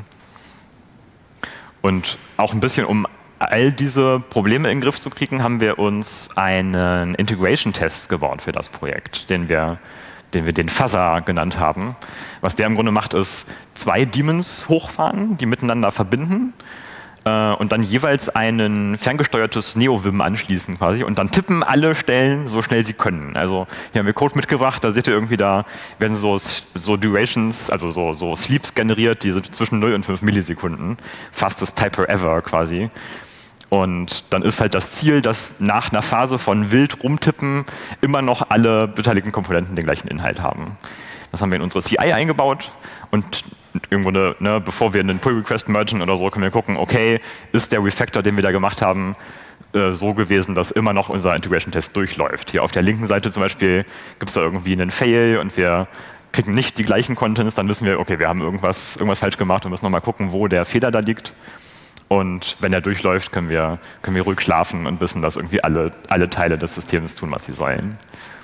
Und auch ein bisschen, um all diese Probleme in den Griff zu kriegen, haben wir uns einen Integration-Test gebaut für das Projekt, den wir, den wir den Fuzzer genannt haben. Was der im Grunde macht, ist zwei Daemons hochfahren, die miteinander verbinden äh, und dann jeweils ein ferngesteuertes NeoVim anschließen quasi und dann tippen alle Stellen so schnell sie können. Also hier haben wir Code mitgebracht, da seht ihr irgendwie, da werden so, so Durations, also so, so Sleeps generiert, die sind zwischen null und fünf Millisekunden. Fastest Typer ever quasi. Und dann ist halt das Ziel, dass nach einer Phase von wild rumtippen immer noch alle beteiligten Komponenten den gleichen Inhalt haben. Das haben wir in unsere C I eingebaut und irgendwo, eine, ne, bevor wir einen Pull-Request mergen oder so, können wir gucken, okay, ist der Refactor, den wir da gemacht haben, äh, so gewesen, dass immer noch unser Integration-Test durchläuft. Hier auf der linken Seite zum Beispiel gibt es da irgendwie einen Fail und wir kriegen nicht die gleichen Contents, dann wissen wir, okay, wir haben irgendwas, irgendwas falsch gemacht und müssen nochmal gucken, wo der Fehler da liegt. Und wenn er durchläuft, können wir, können wir ruhig schlafen und wissen, dass irgendwie alle, alle Teile des Systems tun, was sie sollen.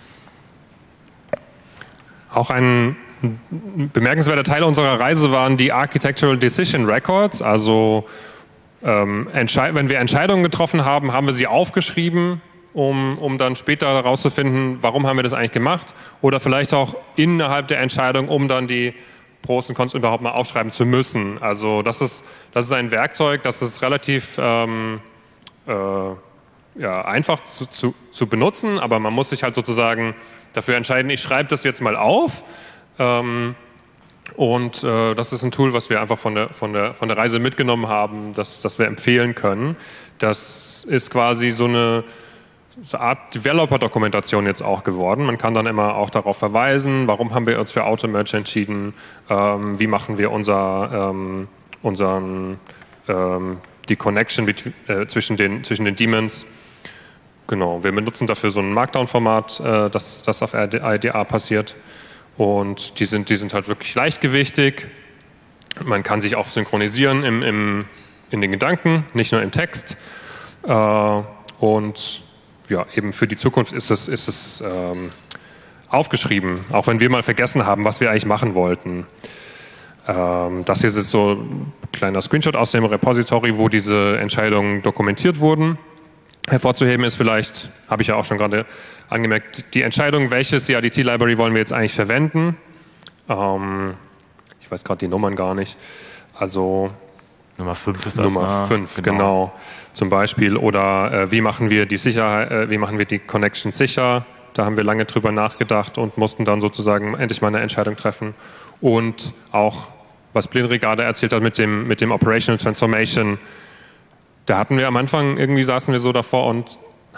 Auch ein bemerkenswerter Teil unserer Reise waren die Architectural Decision Records. Also ähm, wenn wir Entscheidungen getroffen haben, haben wir sie aufgeschrieben, um, um dann später herauszufinden, warum haben wir das eigentlich gemacht. Oder vielleicht auch innerhalb der Entscheidung, um dann die Pros und Cons überhaupt mal aufschreiben zu müssen. Also das ist, das ist ein Werkzeug, das ist relativ ähm, äh, ja, einfach zu, zu, zu benutzen, aber man muss sich halt sozusagen dafür entscheiden, ich schreibe das jetzt mal auf. Ähm, und äh, das ist ein Tool, was wir einfach von der, von der, von der Reise mitgenommen haben, das, das wir empfehlen können. Das ist quasi so eine so eine Art Developer-Dokumentation jetzt auch geworden. Man kann dann immer auch darauf verweisen, warum haben wir uns für Auto-Merge entschieden, ähm, wie machen wir unser, ähm, unseren, ähm, die Connection äh, zwischen, den, zwischen den Daemons. Genau, wir benutzen dafür so ein Markdown-Format, äh, das, das auf I D A passiert. Und die sind, die sind halt wirklich leichtgewichtig. Man kann sich auch synchronisieren im, im, in den Gedanken, nicht nur im Text. Äh, und ja, eben für die Zukunft ist es, ist es ähm, aufgeschrieben, auch wenn wir mal vergessen haben, was wir eigentlich machen wollten. Ähm, das hier ist jetzt so ein kleiner Screenshot aus dem Repository, wo diese Entscheidungen dokumentiert wurden. Hervorzuheben ist vielleicht, habe ich ja auch schon gerade angemerkt, die Entscheidung, welche C I D T-Library wollen wir jetzt eigentlich verwenden. Ähm, ich weiß gerade die Nummern gar nicht. Also Nummer fünf ist das. Nummer fünf, genau. genau. Zum Beispiel. Oder äh, wie machen wir die Sicherheit, äh, wie machen wir die Connection sicher? Da haben wir lange drüber nachgedacht und mussten dann sozusagen endlich mal eine Entscheidung treffen. Und auch, was Blinri gerade erzählt hat mit dem, mit dem Operational Transformation, da hatten wir am Anfang, irgendwie saßen wir so davor und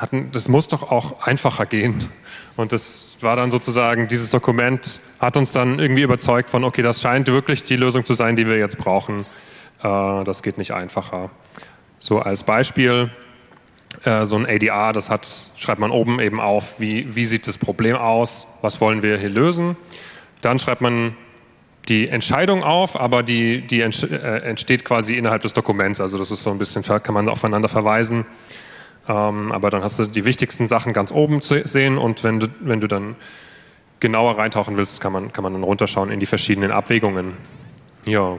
hatten, das muss doch auch einfacher gehen. Und das war dann sozusagen, dieses Dokument hat uns dann irgendwie überzeugt von, okay, das scheint wirklich die Lösung zu sein, die wir jetzt brauchen. Äh, das geht nicht einfacher. So als Beispiel, äh, so ein A D R, das hat, schreibt man oben eben auf, wie, wie sieht das Problem aus, was wollen wir hier lösen. Dann schreibt man die Entscheidung auf, aber die, die entsteht quasi innerhalb des Dokuments. Also das ist so ein bisschen, kann man aufeinander verweisen. Ähm, aber dann hast du die wichtigsten Sachen ganz oben zu sehen und wenn du, wenn du dann genauer reintauchen willst, kann man, kann man dann runterschauen in die verschiedenen Abwägungen. Ja.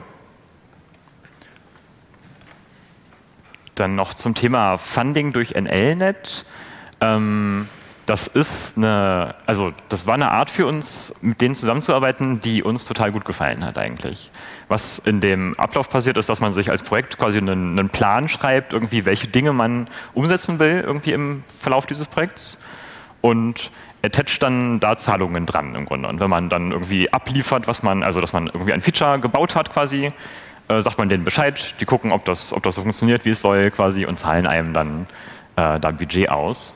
Dann noch zum Thema Funding durch N L Net. Ähm, Das ist eine, also das war eine Art für uns, mit denen zusammenzuarbeiten, die uns total gut gefallen hat eigentlich. Was in dem Ablauf passiert ist, dass man sich als Projekt quasi einen, einen Plan schreibt, irgendwie welche Dinge man umsetzen will, irgendwie im Verlauf dieses Projekts und attached dann da Zahlungen dran im Grunde. Und wenn man dann irgendwie abliefert, was man, also dass man irgendwie ein Feature gebaut hat quasi, äh, sagt man denen Bescheid, die gucken, ob das, ob das so funktioniert, wie es soll quasi und zahlen einem dann äh, da Budget aus.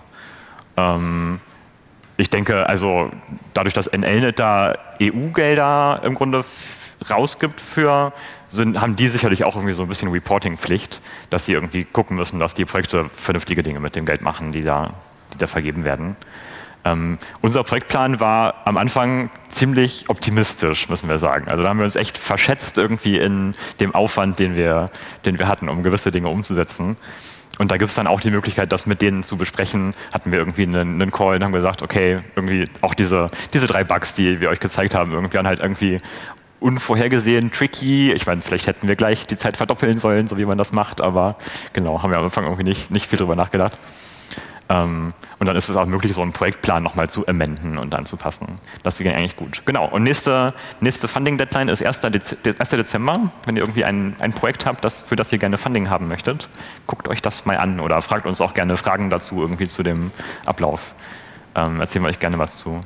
Ich denke, also dadurch, dass N L Net da E U-Gelder im Grunde rausgibt für, sind, haben die sicherlich auch irgendwie so ein bisschen Reporting-Pflicht, dass sie irgendwie gucken müssen, dass die Projekte vernünftige Dinge mit dem Geld machen, die da, die da vergeben werden. Ähm, unser Projektplan war am Anfang ziemlich optimistisch, müssen wir sagen. Also da haben wir uns echt verschätzt irgendwie in dem Aufwand, den wir, den wir hatten, um gewisse Dinge umzusetzen. Und da gibt es dann auch die Möglichkeit, das mit denen zu besprechen. Hatten wir irgendwie einen, einen Call und haben gesagt, okay, irgendwie auch diese, diese drei Bugs, die wir euch gezeigt haben, irgendwie waren halt irgendwie unvorhergesehen, tricky. Ich meine, vielleicht hätten wir gleich die Zeit verdoppeln sollen, so wie man das macht, aber genau, haben wir am Anfang irgendwie nicht, nicht viel drüber nachgedacht. Ähm, und dann ist es auch möglich, so einen Projektplan nochmal zu amenden und anzupassen. Das ging eigentlich gut. Genau, und nächste, nächste Funding-Deadline ist erster Dezember. Wenn ihr irgendwie ein, ein Projekt habt, das, für das ihr gerne Funding haben möchtet, guckt euch das mal an oder fragt uns auch gerne Fragen dazu, irgendwie zu dem Ablauf. Ähm, erzählen wir euch gerne was zu.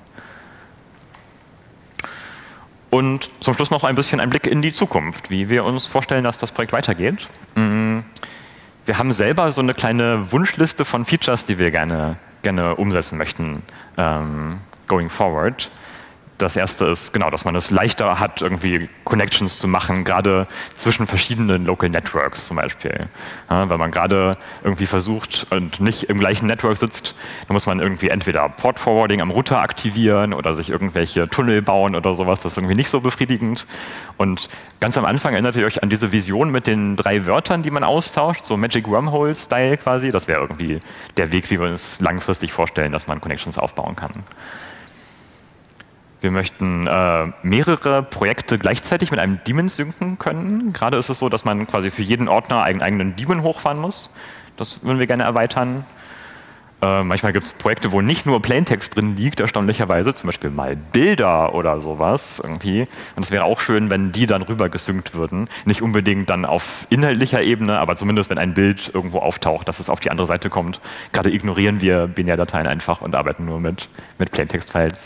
Und zum Schluss noch ein bisschen ein Blick in die Zukunft, wie wir uns vorstellen, dass das Projekt weitergeht. Mhm. Wir haben selber so eine kleine Wunschliste von Features, die wir gerne, gerne umsetzen möchten, ähm, going forward. Das erste ist, genau, dass man es leichter hat, irgendwie Connections zu machen, gerade zwischen verschiedenen Local Networks zum Beispiel. Ja, wenn man gerade irgendwie versucht und nicht im gleichen Network sitzt, dann muss man irgendwie entweder Port Forwarding am Router aktivieren oder sich irgendwelche Tunnel bauen oder sowas. Das ist irgendwie nicht so befriedigend. Und ganz am Anfang erinnert ihr euch an diese Vision mit den drei Wörtern, die man austauscht, so Magic Wormhole-Style quasi. Das wäre irgendwie der Weg, wie wir uns langfristig vorstellen, dass man Connections aufbauen kann. Wir möchten äh, mehrere Projekte gleichzeitig mit einem Daemon synken können. Gerade ist es so, dass man quasi für jeden Ordner einen eigenen Daemon hochfahren muss. Das würden wir gerne erweitern. Äh, manchmal gibt es Projekte, wo nicht nur Plaintext drin liegt, erstaunlicherweise, zum Beispiel mal Bilder oder sowas irgendwie. Und es wäre auch schön, wenn die dann rüber gesynkt würden. Nicht unbedingt dann auf inhaltlicher Ebene, aber zumindest, wenn ein Bild irgendwo auftaucht, dass es auf die andere Seite kommt. Gerade ignorieren wir Binärdateien einfach und arbeiten nur mit, mit Plaintext-Files.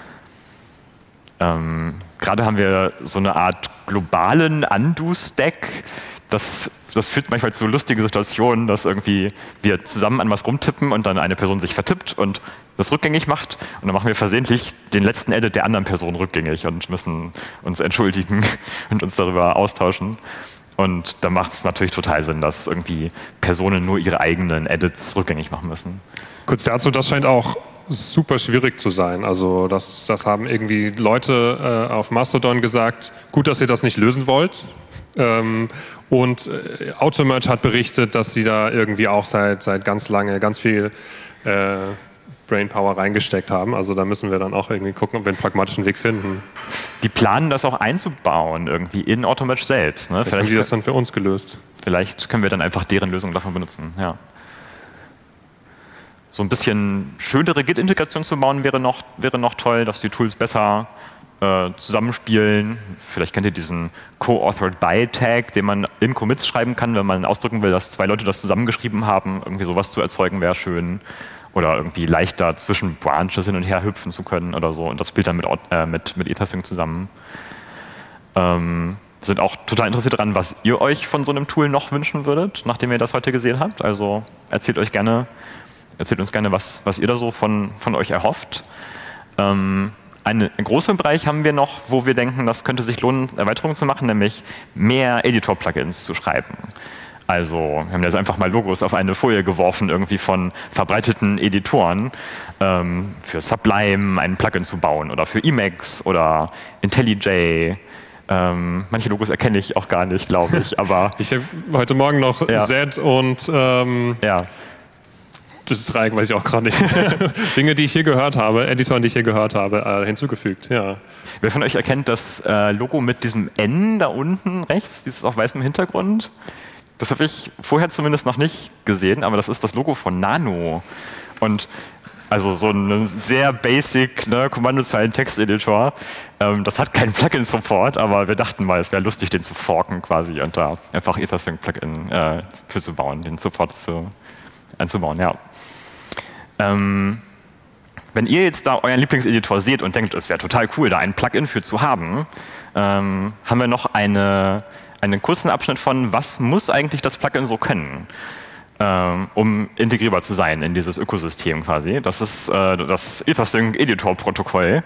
Ähm, gerade haben wir so eine Art globalen Undo-Stack. Das, das führt manchmal zu lustigen Situationen, dass irgendwie wir zusammen an was rumtippen und dann eine Person sich vertippt und das rückgängig macht. Und dann machen wir versehentlich den letzten Edit der anderen Person rückgängig und müssen uns entschuldigen und uns darüber austauschen. Und da macht es natürlich total Sinn, dass irgendwie Personen nur ihre eigenen Edits rückgängig machen müssen. Kurz dazu, das scheint auch super schwierig zu sein. Also das, das haben irgendwie Leute äh, auf Mastodon gesagt, gut, dass ihr das nicht lösen wollt. Ähm, und äh, Automerge hat berichtet, dass sie da irgendwie auch seit, seit ganz lange ganz viel äh, Brainpower reingesteckt haben. Also da müssen wir dann auch irgendwie gucken, ob wir einen pragmatischen Weg finden. Die planen das auch einzubauen irgendwie in Automerge selbst. Ne? Vielleicht, vielleicht haben die das dann für uns gelöst. Vielleicht können wir dann einfach deren Lösung davon benutzen. Ja. So ein bisschen schönere Git-Integration zu bauen wäre noch, wäre noch toll, dass die Tools besser äh, zusammenspielen. Vielleicht kennt ihr diesen Co-Authored-By-Tag, den man in Commits schreiben kann, wenn man ausdrücken will, dass zwei Leute das zusammengeschrieben haben. Irgendwie sowas zu erzeugen wäre schön. Oder irgendwie leichter zwischen Branches hin und her hüpfen zu können oder so. Und das spielt dann mit, äh, mit, mit Ethersync zusammen. Ähm, wir sind auch total interessiert daran, was ihr euch von so einem Tool noch wünschen würdet, nachdem ihr das heute gesehen habt. Also erzählt euch gerne, Erzählt uns gerne, was, was ihr da so von, von euch erhofft. Ähm, eine, einen großen Bereich haben wir noch, wo wir denken, das könnte sich lohnen, Erweiterungen zu machen, nämlich mehr Editor-Plugins zu schreiben. Also wir haben jetzt einfach mal Logos auf eine Folie geworfen, irgendwie von verbreiteten Editoren, ähm, für Sublime ein Plugin zu bauen oder für Emacs oder IntelliJ. Ähm, manche Logos erkenne ich auch gar nicht, glaube ich. Aber ich habe heute Morgen noch ja. Z und ähm, ja. das Dreieck weiß ich auch gerade nicht. Dinge, die ich hier gehört habe, Editoren, die ich hier gehört habe, äh, hinzugefügt. Ja. Wer von euch erkennt das äh, Logo mit diesem N da unten rechts, dieses auf weißem Hintergrund? Das habe ich vorher zumindest noch nicht gesehen, aber das ist das Logo von Nano. Und also so ein sehr basic ne, Kommandozeilen-Texteditor. Ähm, das hat keinen Plugin-Support, aber wir dachten mal, es wäre lustig, den zu forken quasi und da einfach Ethersync-Plugin äh, für zu bauen, den Support zu, einzubauen, ja. Ähm, wenn ihr jetzt da euren Lieblingseditor seht und denkt, es wäre total cool, da ein Plugin für zu haben, ähm, haben wir noch eine, einen kurzen Abschnitt von, was muss eigentlich das Plugin so können, ähm, um integrierbar zu sein in dieses Ökosystem quasi. Das ist äh, das Ethersync-Editor-Protokoll.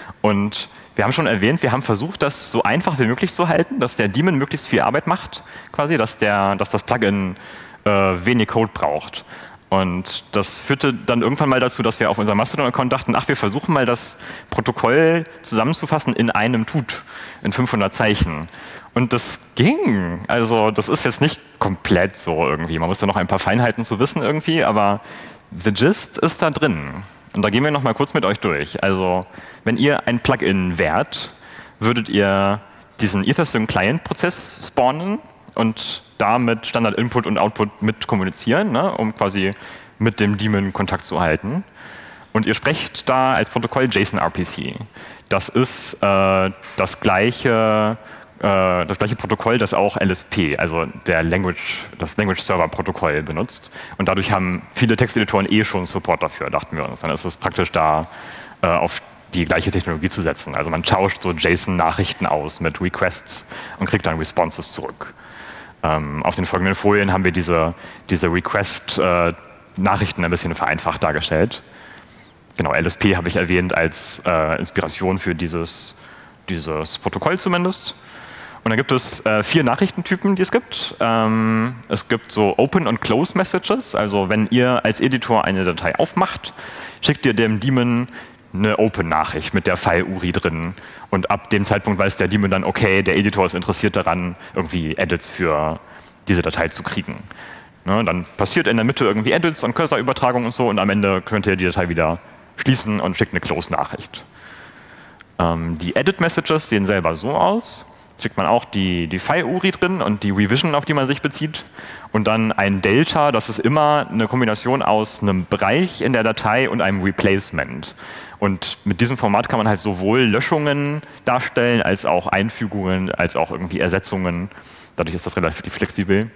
Und wir haben schon erwähnt, wir haben versucht, das so einfach wie möglich zu halten, dass der Daemon möglichst viel Arbeit macht, quasi, dass, der, dass das Plugin äh, wenig Code braucht. Und das führte dann irgendwann mal dazu, dass wir auf unserem Mastodon-Account dachten, ach, wir versuchen mal das Protokoll zusammenzufassen in einem Tut, in fünfhundert Zeichen. Und das ging. Also das ist jetzt nicht komplett so irgendwie. Man muss da noch ein paar Feinheiten zu wissen irgendwie, aber the gist ist da drin. Und da gehen wir noch mal kurz mit euch durch. Also wenn ihr ein Plugin wärt, würdet ihr diesen Ethersync-Client-Prozess spawnen und damit Standard-Input und Output mit kommunizieren, ne, um quasi mit dem Daemon Kontakt zu halten. Und ihr sprecht da als Protokoll JSON-R P C. Das ist äh, das gleiche äh, das gleiche Protokoll, das auch L S P, also der Language, das Language Server Protokoll benutzt. Und dadurch haben viele Texteditoren eh schon Support dafür, dachten wir uns. Dann ist es praktisch da äh, auf die gleiche Technologie zu setzen. Also man tauscht so JSON-Nachrichten aus mit Requests und kriegt dann Responses zurück. Ähm, auf den folgenden Folien haben wir diese, diese Request-Nachrichten äh, ein bisschen vereinfacht dargestellt. Genau, L S P habe ich erwähnt als äh, Inspiration für dieses, dieses Protokoll zumindest. Und dann gibt es äh, vier Nachrichtentypen, die es gibt. Ähm, es gibt so Open- und Close-Messages. Also wenn ihr als Editor eine Datei aufmacht, schickt ihr dem Daemon eine Open-Nachricht mit der File-U R I drin. Und ab dem Zeitpunkt weiß der Daemon dann, okay, der Editor ist interessiert daran, irgendwie Edits für diese Datei zu kriegen. Ne, dann passiert in der Mitte irgendwie Edits und Cursor-Übertragung und so und am Ende könnt ihr die Datei wieder schließen und schickt eine Close-Nachricht. Ähm, die Edit-Messages sehen selber so aus. Schickt man auch die, die File-U R I drin und die Revision, auf die man sich bezieht. Und dann ein Delta, das ist immer eine Kombination aus einem Bereich in der Datei und einem Replacement. Und mit diesem Format kann man halt sowohl Löschungen darstellen, als auch Einfügungen, als auch irgendwie Ersetzungen. Dadurch ist das relativ flexibel.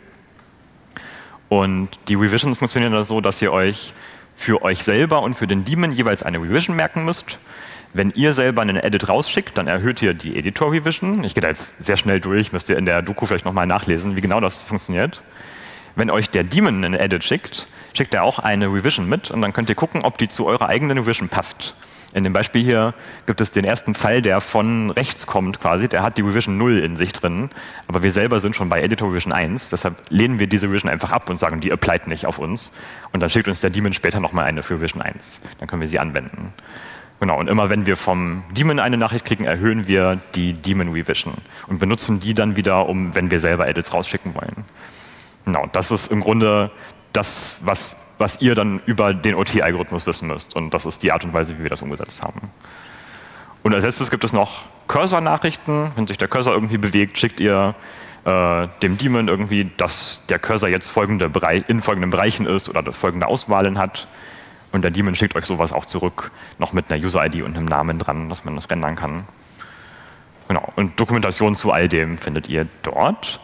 Und die Revisions funktionieren dann so, dass ihr euch für euch selber und für den Daemon jeweils eine Revision merken müsst. Wenn ihr selber einen Edit rausschickt, dann erhöht ihr die Editor-Revision. Ich gehe da jetzt sehr schnell durch, müsst ihr in der Doku vielleicht nochmal nachlesen, wie genau das funktioniert. Wenn euch der Daemon einen Edit schickt, schickt er auch eine Revision mit und dann könnt ihr gucken, ob die zu eurer eigenen Revision passt. In dem Beispiel hier gibt es den ersten Fall, der von rechts kommt quasi, der hat die Revision null in sich drin, aber wir selber sind schon bei Editor Revision eins, deshalb lehnen wir diese Revision einfach ab und sagen, die applied nicht auf uns und dann schickt uns der Daemon später nochmal eine für Revision eins. Dann können wir sie anwenden. Genau, und immer wenn wir vom Daemon eine Nachricht kriegen, erhöhen wir die Daemon Revision und benutzen die dann wieder, um, wenn wir selber Edits rausschicken wollen. Genau, das ist im Grunde das, was, was ihr dann über den O T-Algorithmus wissen müsst. Und das ist die Art und Weise, wie wir das umgesetzt haben. Und als letztes gibt es noch Cursor-Nachrichten. Wenn sich der Cursor irgendwie bewegt, schickt ihr äh, dem Daemon irgendwie, dass der Cursor jetzt folgende Bereich, in folgenden Bereichen ist oder das folgende Auswahlen hat. Und der Daemon schickt euch sowas auch zurück, noch mit einer User-I D und einem Namen dran, dass man das rendern kann. Genau. Und Dokumentation zu all dem findet ihr dort.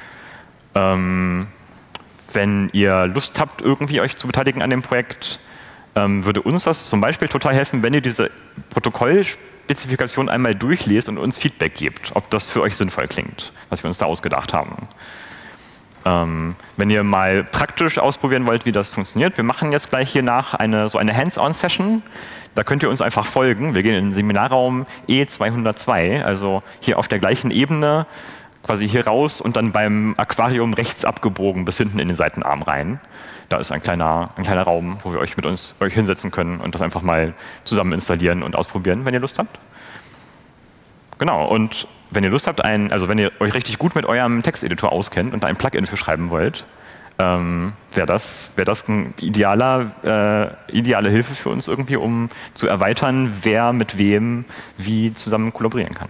Ähm, wenn ihr Lust habt, irgendwie euch zu beteiligen an dem Projekt, ähm, würde uns das zum Beispiel total helfen, wenn ihr diese Protokollspezifikation einmal durchlest und uns Feedback gebt, ob das für euch sinnvoll klingt, was wir uns da ausgedacht haben. Ähm, wenn ihr mal praktisch ausprobieren wollt, wie das funktioniert, wir machen jetzt gleich hier nach eine, so eine Hands-on-Session. Da könnt ihr uns einfach folgen. Wir gehen in den Seminarraum E zweihundertzwei, also hier auf der gleichen Ebene, quasi hier raus und dann beim Aquarium rechts abgebogen bis hinten in den Seitenarm rein. Da ist ein kleiner, ein kleiner Raum, wo wir euch mit uns euch hinsetzen können und das einfach mal zusammen installieren und ausprobieren, wenn ihr Lust habt. Genau, und wenn ihr Lust habt, ein, also wenn ihr euch richtig gut mit eurem Texteditor auskennt und ein Plugin für schreiben wollt, ähm, wäre das, wär das eine idealer, äh, ideale Hilfe für uns irgendwie, um zu erweitern, wer mit wem wie zusammen kollaborieren kann.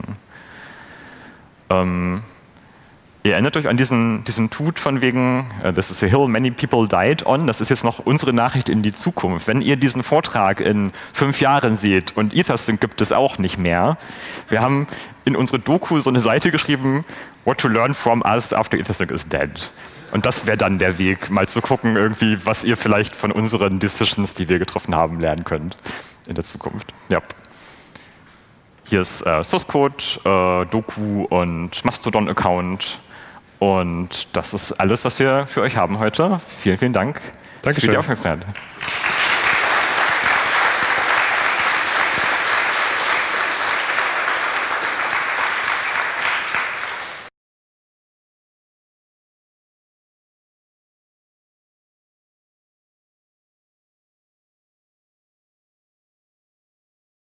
Ähm, Ihr erinnert euch an diesen, diesen Tut von wegen, uh, this is a hill many people died on. Das ist jetzt noch unsere Nachricht in die Zukunft. Wenn ihr diesen Vortrag in fünf Jahren seht und Ethersync gibt es auch nicht mehr, wir haben in unsere Doku so eine Seite geschrieben, what to learn from us after Ethersync is dead. Und das wäre dann der Weg, mal zu gucken, irgendwie, was ihr vielleicht von unseren Decisions, die wir getroffen haben, lernen könnt in der Zukunft. Ja. Hier ist äh, Source Code, äh, Doku und Mastodon-Account. Und das ist alles, was wir für euch haben heute. Vielen, vielen Dank Dankeschön. für die Aufmerksamkeit.